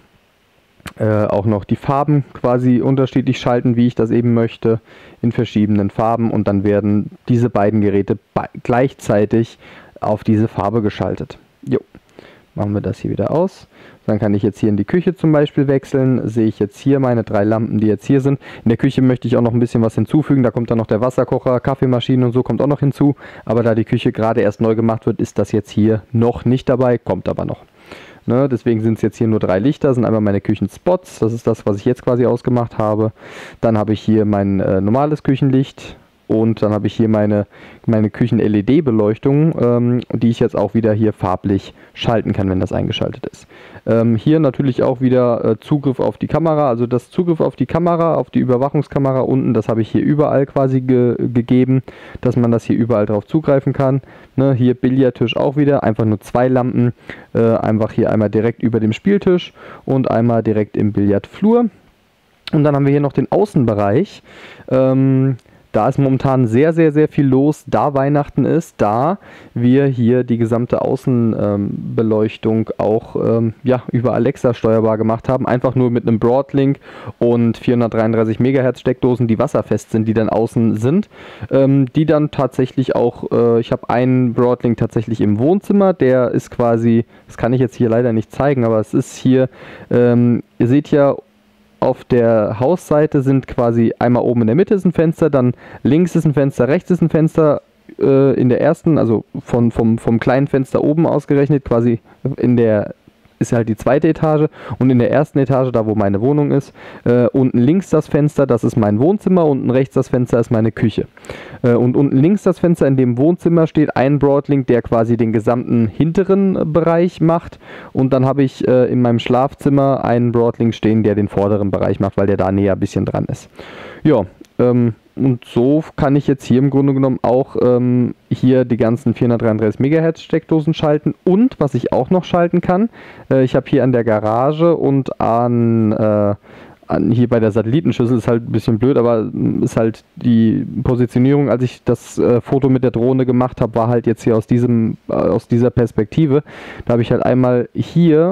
äh, auch noch die Farben quasi unterschiedlich schalten, wie ich das eben möchte, in verschiedenen Farben und dann werden diese beiden Geräte gleichzeitig auf diese Farbe geschaltet. Jo, machen wir das hier wieder aus. Dann kann ich jetzt hier in die Küche zum Beispiel wechseln. Sehe ich jetzt hier meine drei Lampen, die jetzt hier sind. In der Küche möchte ich auch noch ein bisschen was hinzufügen. Da kommt dann noch der Wasserkocher, Kaffeemaschine und so kommt auch noch hinzu. Aber da die Küche gerade erst neu gemacht wird, ist das jetzt hier noch nicht dabei, kommt aber noch. Ne, deswegen sind es jetzt hier nur drei Lichter, sind einmal meine Küchenspots. Das ist das, was ich jetzt quasi ausgemacht habe. Dann habe ich hier mein äh, normales Küchenlicht. Und dann habe ich hier meine, meine Küchen-L E D-Beleuchtung, ähm, die ich jetzt auch wieder hier farblich schalten kann, wenn das eingeschaltet ist. Ähm, hier natürlich auch wieder äh, Zugriff auf die Kamera, also das Zugriff auf die Kamera, auf die Überwachungskamera unten, das habe ich hier überall quasi ge gegeben, dass man das hier überall drauf zugreifen kann. Ne, hier Billardtisch auch wieder, einfach nur zwei Lampen, äh, einfach hier einmal direkt über dem Spieltisch und einmal direkt im Billardflur. Und dann haben wir hier noch den Außenbereich. Ähm, Da ist momentan sehr, sehr, sehr viel los, da Weihnachten ist, da wir hier die gesamte Außenbeleuchtung ähm, auch ähm, ja, über Alexa steuerbar gemacht haben. Einfach nur mit einem Broadlink und vierhundertdreiunddreißig Megahertz Steckdosen, die wasserfest sind, die dann außen sind. Ähm, die dann tatsächlich auch, äh, ich habe einen Broadlink tatsächlich im Wohnzimmer, der ist quasi, das kann ich jetzt hier leider nicht zeigen, aber es ist hier, ähm, ihr seht ja, auf der Hausseite sind quasi einmal oben in der Mitte ist ein Fenster, dann links ist ein Fenster, rechts ist ein Fenster, äh, in der ersten, also von, vom, vom kleinen Fenster oben ausgerechnet, quasi in der, ist halt die zweite Etage und in der ersten Etage, da wo meine Wohnung ist, äh, unten links das Fenster, das ist mein Wohnzimmer, unten rechts das Fenster ist meine Küche. Äh, und unten links das Fenster, in dem Wohnzimmer steht ein Broadlink, der quasi den gesamten hinteren äh, Bereich macht und dann habe ich äh, in meinem Schlafzimmer einen Broadlink stehen, der den vorderen Bereich macht, weil der da näher ein bisschen dran ist. Ja, ähm, und so kann ich jetzt hier im Grunde genommen auch ähm, hier die ganzen vierhundertdreiunddreißig Megahertz Steckdosen schalten und was ich auch noch schalten kann, äh, ich habe hier an der Garage und an, äh, an hier bei der Satellitenschüssel, ist halt ein bisschen blöd, aber ist halt die Positionierung, als ich das äh, Foto mit der Drohne gemacht habe, war halt jetzt hier aus, diesem, äh, aus dieser Perspektive. Da habe ich halt einmal hier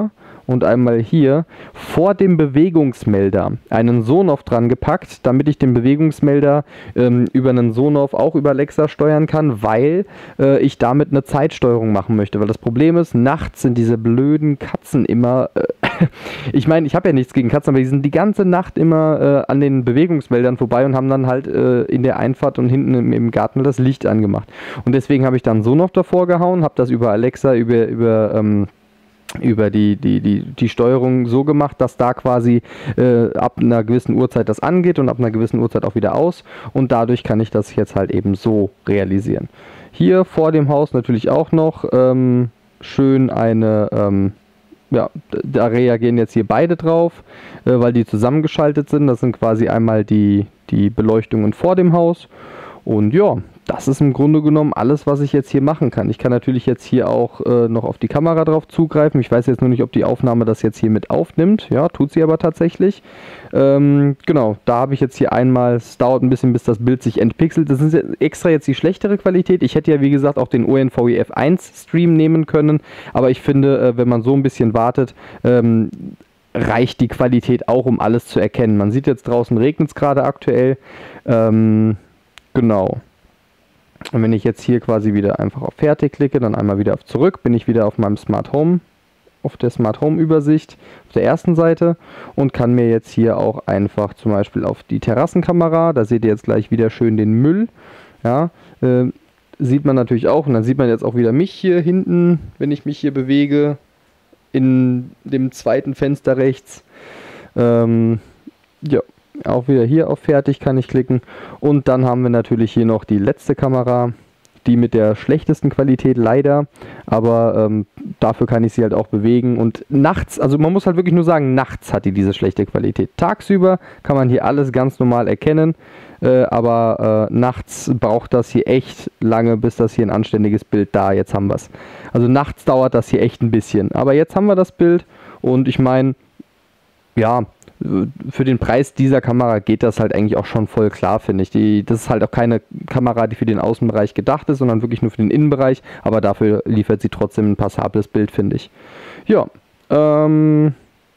und einmal hier vor dem Bewegungsmelder einen Sonoff dran gepackt, damit ich den Bewegungsmelder ähm, über einen Sonoff auch über Alexa steuern kann, weil äh, ich damit eine Zeitsteuerung machen möchte. Weil das Problem ist, nachts sind diese blöden Katzen immer, äh, ich meine, ich habe ja nichts gegen Katzen, aber die sind die ganze Nacht immer äh, an den Bewegungsmeldern vorbei und haben dann halt äh, in der Einfahrt und hinten im, im Garten das Licht angemacht. Und deswegen habe ich dann Sonoff davor gehauen, habe das über Alexa, über, über ähm, über die, die, die, die Steuerung so gemacht, dass da quasi äh, ab einer gewissen Uhrzeit das angeht und ab einer gewissen Uhrzeit auch wieder aus, und dadurch kann ich das jetzt halt eben so realisieren. Hier vor dem Haus natürlich auch noch ähm, schön eine, ähm, ja, da reagieren jetzt hier beide drauf, äh, weil die zusammengeschaltet sind. Das sind quasi einmal die, die Beleuchtungen vor dem Haus. Und ja, das ist im Grunde genommen alles, was ich jetzt hier machen kann. Ich kann natürlich jetzt hier auch äh, noch auf die Kamera drauf zugreifen. Ich weiß jetzt nur nicht, ob die Aufnahme das jetzt hier mit aufnimmt. Ja, tut sie aber tatsächlich. Ähm, genau, da habe ich jetzt hier einmal, es dauert ein bisschen, bis das Bild sich entpixelt. Das ist extra jetzt die schlechtere Qualität. Ich hätte ja, wie gesagt, auch den O N V E F eins Stream nehmen können. Aber ich finde, äh, wenn man so ein bisschen wartet, ähm, reicht die Qualität auch, um alles zu erkennen. Man sieht jetzt draußen, regnet es gerade aktuell. Ähm, genau. Und wenn ich jetzt hier quasi wieder einfach auf Fertig klicke, dann einmal wieder auf Zurück, bin ich wieder auf meinem Smart Home, auf der Smart Home Übersicht, auf der ersten Seite, und kann mir jetzt hier auch einfach zum Beispiel auf die Terrassenkamera, da seht ihr jetzt gleich wieder schön den Müll, ja, äh, sieht man natürlich auch, und dann sieht man jetzt auch wieder mich hier hinten, wenn ich mich hier bewege, in dem zweiten Fenster rechts, ähm, ja. Auch wieder hier auf Fertig kann ich klicken, und dann haben wir natürlich hier noch die letzte Kamera, die mit der schlechtesten Qualität leider, aber ähm, dafür kann ich sie halt auch bewegen, und nachts, also man muss halt wirklich nur sagen, nachts hat die diese schlechte Qualität. Tagsüber kann man hier alles ganz normal erkennen, äh, aber äh, nachts braucht das hier echt lange, bis das hier ein anständiges Bild da, jetzt haben wir es. Also nachts dauert das hier echt ein bisschen, aber jetzt haben wir das Bild, und ich meine, ja, für den Preis dieser Kamera geht das halt eigentlich auch schon voll klar, finde ich. Die, das ist halt auch keine Kamera, die für den Außenbereich gedacht ist, sondern wirklich nur für den Innenbereich, aber dafür liefert sie trotzdem ein passables Bild, finde ich. Ja, ähm,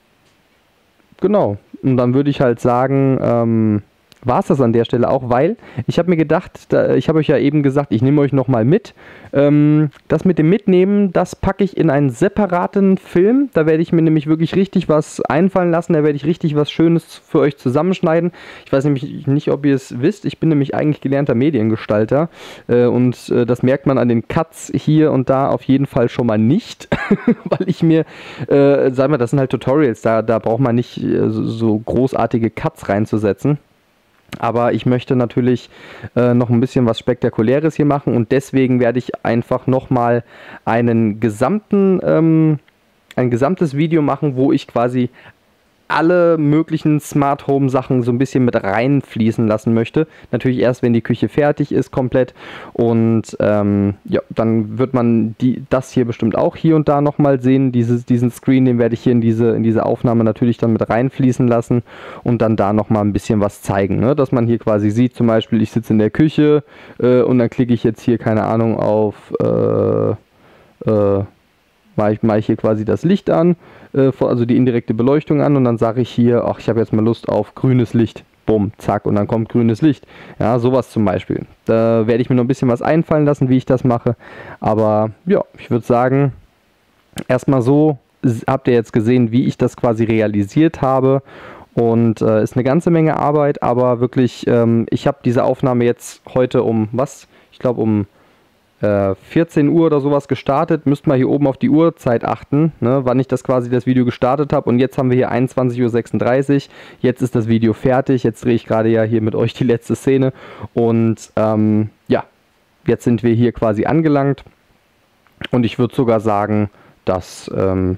genau. Und dann würde ich halt sagen, ähm, war es das an der Stelle auch, weil ich habe mir gedacht, da, ich habe euch ja eben gesagt, ich nehme euch nochmal mit. Ähm, das mit dem Mitnehmen, das packe ich in einen separaten Film. Da werde ich mir nämlich wirklich richtig was einfallen lassen. Da werde ich richtig was Schönes für euch zusammenschneiden. Ich weiß nämlich nicht, ob ihr es wisst. Ich bin nämlich eigentlich gelernter Mediengestalter. Äh, und äh, das merkt man an den Cuts hier und da auf jeden Fall schon mal nicht. Weil ich mir, äh, sag mal, das sind halt Tutorials. Da, da braucht man nicht äh, so, so großartige Cuts reinzusetzen. Aber ich möchte natürlich äh, noch ein bisschen was Spektakuläres hier machen, und deswegen werde ich einfach nochmal einen gesamten, ähm, ein gesamtes Video machen, wo ich quasi alle möglichen Smart Home Sachen so ein bisschen mit reinfließen lassen möchte. Natürlich erst, wenn die Küche fertig ist komplett, und ähm, ja, dann wird man die, das hier bestimmt auch hier und da nochmal sehen. Dieses, diesen Screen, den werde ich hier in diese, in diese Aufnahme natürlich dann mit reinfließen lassen und dann da nochmal ein bisschen was zeigen, ne? Dass man hier quasi sieht, zum Beispiel ich sitze in der Küche äh, und dann klicke ich jetzt hier, keine Ahnung, auf äh, äh, mache ich, mach ich hier quasi das Licht an, äh, also die indirekte Beleuchtung an, und dann sage ich hier, ach, ich habe jetzt mal Lust auf grünes Licht. Bumm, zack, und dann kommt grünes Licht. Ja, sowas zum Beispiel. Da werde ich mir noch ein bisschen was einfallen lassen, wie ich das mache. Aber ja, ich würde sagen, erstmal so habt ihr jetzt gesehen, wie ich das quasi realisiert habe. Und äh, ist eine ganze Menge Arbeit, aber wirklich, ähm, ich habe diese Aufnahme jetzt heute um, was? Ich glaube um vierzehn Uhr oder sowas gestartet. Müsst mal hier oben auf die Uhrzeit achten, ne, wann ich das quasi das Video gestartet habe. Und jetzt haben wir hier einundzwanzig Uhr sechsunddreißig. Jetzt ist das Video fertig. Jetzt drehe ich gerade ja hier mit euch die letzte Szene. Und ähm, ja, jetzt sind wir hier quasi angelangt. Und ich würde sogar sagen, dass ähm,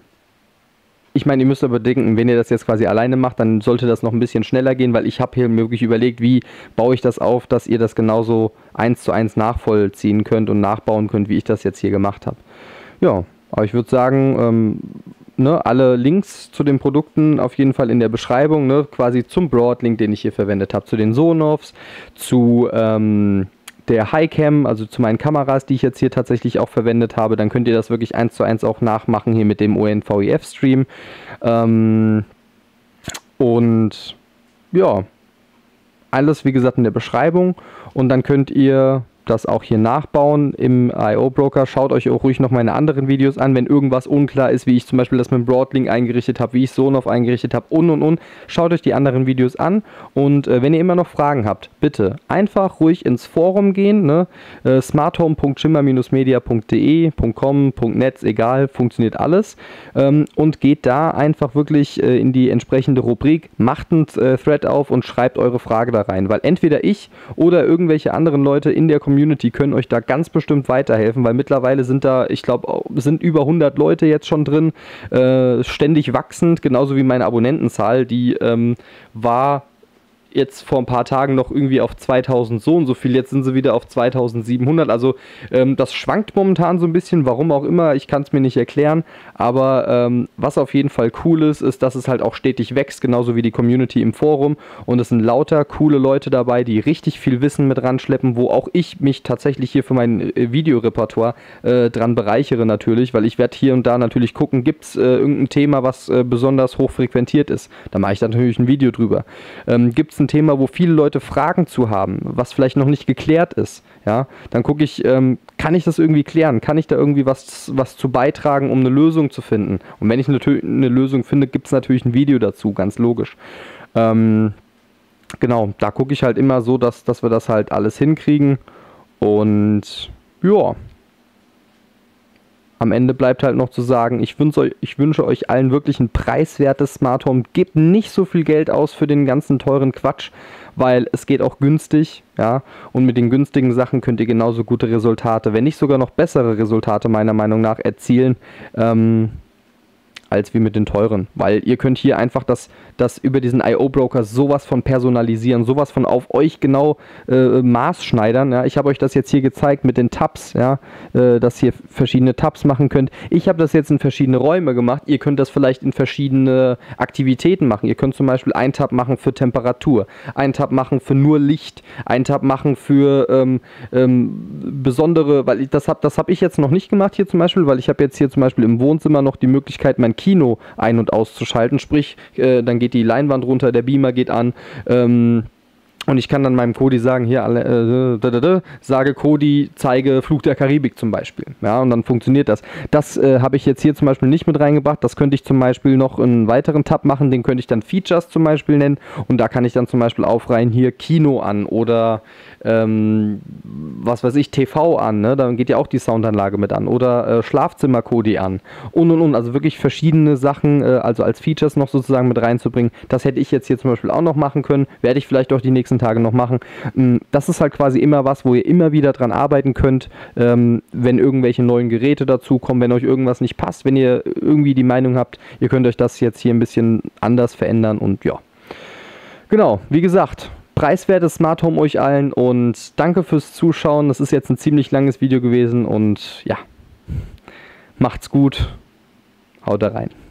ich meine, ihr müsst aber denken, wenn ihr das jetzt quasi alleine macht, dann sollte das noch ein bisschen schneller gehen, weil ich habe hier mir wirklich überlegt, wie baue ich das auf, dass ihr das genauso eins zu eins nachvollziehen könnt und nachbauen könnt, wie ich das jetzt hier gemacht habe. Ja, aber ich würde sagen, ähm, ne, alle Links zu den Produkten auf jeden Fall in der Beschreibung, ne, quasi zum Broadlink, den ich hier verwendet habe, zu den Sonoffs, zu, ähm, der Highcam, also zu meinen Kameras, die ich jetzt hier tatsächlich auch verwendet habe, dann könnt ihr das wirklich eins zu eins auch nachmachen hier mit dem O N V E F-Stream. Ähm, und ja, alles wie gesagt in der Beschreibung und dann könnt ihr das auch hier nachbauen im I O-Broker. Schaut euch auch ruhig noch meine anderen Videos an, wenn irgendwas unklar ist, wie ich zum Beispiel das mit dem Broadlink eingerichtet habe, wie ich Sonoff eingerichtet habe und und und. Schaut euch die anderen Videos an und äh, wenn ihr immer noch Fragen habt, bitte einfach ruhig ins Forum gehen, ne? äh, smarthome punkt schimmer media punkt de, .com, .net, egal, funktioniert alles ähm, und geht da einfach wirklich äh, in die entsprechende Rubrik, macht einen äh, Thread auf und schreibt eure Frage da rein, weil entweder ich oder irgendwelche anderen Leute in der Community Community können euch da ganz bestimmt weiterhelfen, weil mittlerweile sind da, ich glaube, sind über hundert Leute jetzt schon drin, äh, ständig wachsend, genauso wie meine Abonnentenzahl, die ähm, war jetzt vor ein paar Tagen noch irgendwie auf zweitausend so und so viel, jetzt sind sie wieder auf zweitausendsiebenhundert, also ähm, das schwankt momentan so ein bisschen, warum auch immer, ich kann es mir nicht erklären, aber ähm, was auf jeden Fall cool ist, ist, dass es halt auch stetig wächst, genauso wie die Community im Forum und es sind lauter coole Leute dabei, die richtig viel Wissen mit ranschleppen, wo auch ich mich tatsächlich hier für mein äh, Videorepertoire äh, dran bereichere natürlich, weil ich werde hier und da natürlich gucken, gibt es äh, irgendein Thema, was äh, besonders hoch frequentiert ist, da mache ich dann natürlich ein Video drüber. Ähm, gibt es ein Thema, wo viele Leute Fragen zu haben, was vielleicht noch nicht geklärt ist, ja, dann gucke ich, ähm, kann ich das irgendwie klären? Kann ich da irgendwie was, was zu beitragen, um eine Lösung zu finden? Und wenn ich eine, eine Lösung finde, gibt es natürlich ein Video dazu, ganz logisch. Ähm, genau, da gucke ich halt immer so, dass, dass wir das halt alles hinkriegen und ja, am Ende bleibt halt noch zu sagen, ich wünsche euch, ich wünsche euch allen wirklich ein preiswertes Smart Home. Gebt nicht so viel Geld aus für den ganzen teuren Quatsch, weil es geht auch günstig, ja. Und mit den günstigen Sachen könnt ihr genauso gute Resultate, wenn nicht sogar noch bessere Resultate meiner Meinung nach erzielen, ähm, als wie mit den teuren, weil ihr könnt hier einfach das, das über diesen I O-Broker sowas von personalisieren, sowas von auf euch genau äh, maßschneidern. Ja. Ich habe euch das jetzt hier gezeigt mit den Tabs, ja, äh, dass ihr verschiedene Tabs machen könnt. Ich habe das jetzt in verschiedene Räume gemacht. Ihr könnt das vielleicht in verschiedene Aktivitäten machen. Ihr könnt zum Beispiel einen Tab machen für Temperatur, einen Tab machen für nur Licht, einen Tab machen für ähm, ähm, besondere, weil ich, das habe das hab ich jetzt noch nicht gemacht hier zum Beispiel, weil ich habe jetzt hier zum Beispiel im Wohnzimmer noch die Möglichkeit, mein Kino ein- und auszuschalten, sprich, äh, dann geht die Leinwand runter, der Beamer geht an, ähm, und ich kann dann meinem Kodi sagen, hier, äh, da, da, da, sage Kodi, zeige Flug der Karibik zum Beispiel. Ja, und dann funktioniert das. Das äh, habe ich jetzt hier zum Beispiel nicht mit reingebracht. Das könnte ich zum Beispiel noch einen weiteren Tab machen. Den könnte ich dann Features zum Beispiel nennen. Und da kann ich dann zum Beispiel aufreihen, hier Kino an oder ähm, was weiß ich, T V an. Ne? Dann geht ja auch die Soundanlage mit an. Oder äh, Schlafzimmer-Kodi an. Und, und, und. Also wirklich verschiedene Sachen, äh, also als Features noch sozusagen mit reinzubringen. Das hätte ich jetzt hier zum Beispiel auch noch machen können. Werde ich vielleicht auch die nächsten Tage noch machen. Das ist halt quasi immer was, wo ihr immer wieder dran arbeiten könnt, ähm, wenn irgendwelche neuen Geräte dazukommen, wenn euch irgendwas nicht passt, wenn ihr irgendwie die Meinung habt, ihr könnt euch das jetzt hier ein bisschen anders verändern und ja. Genau, wie gesagt, preiswertes Smart Home euch allen und danke fürs Zuschauen. Das ist jetzt ein ziemlich langes Video gewesen und ja, macht's gut, haut da rein.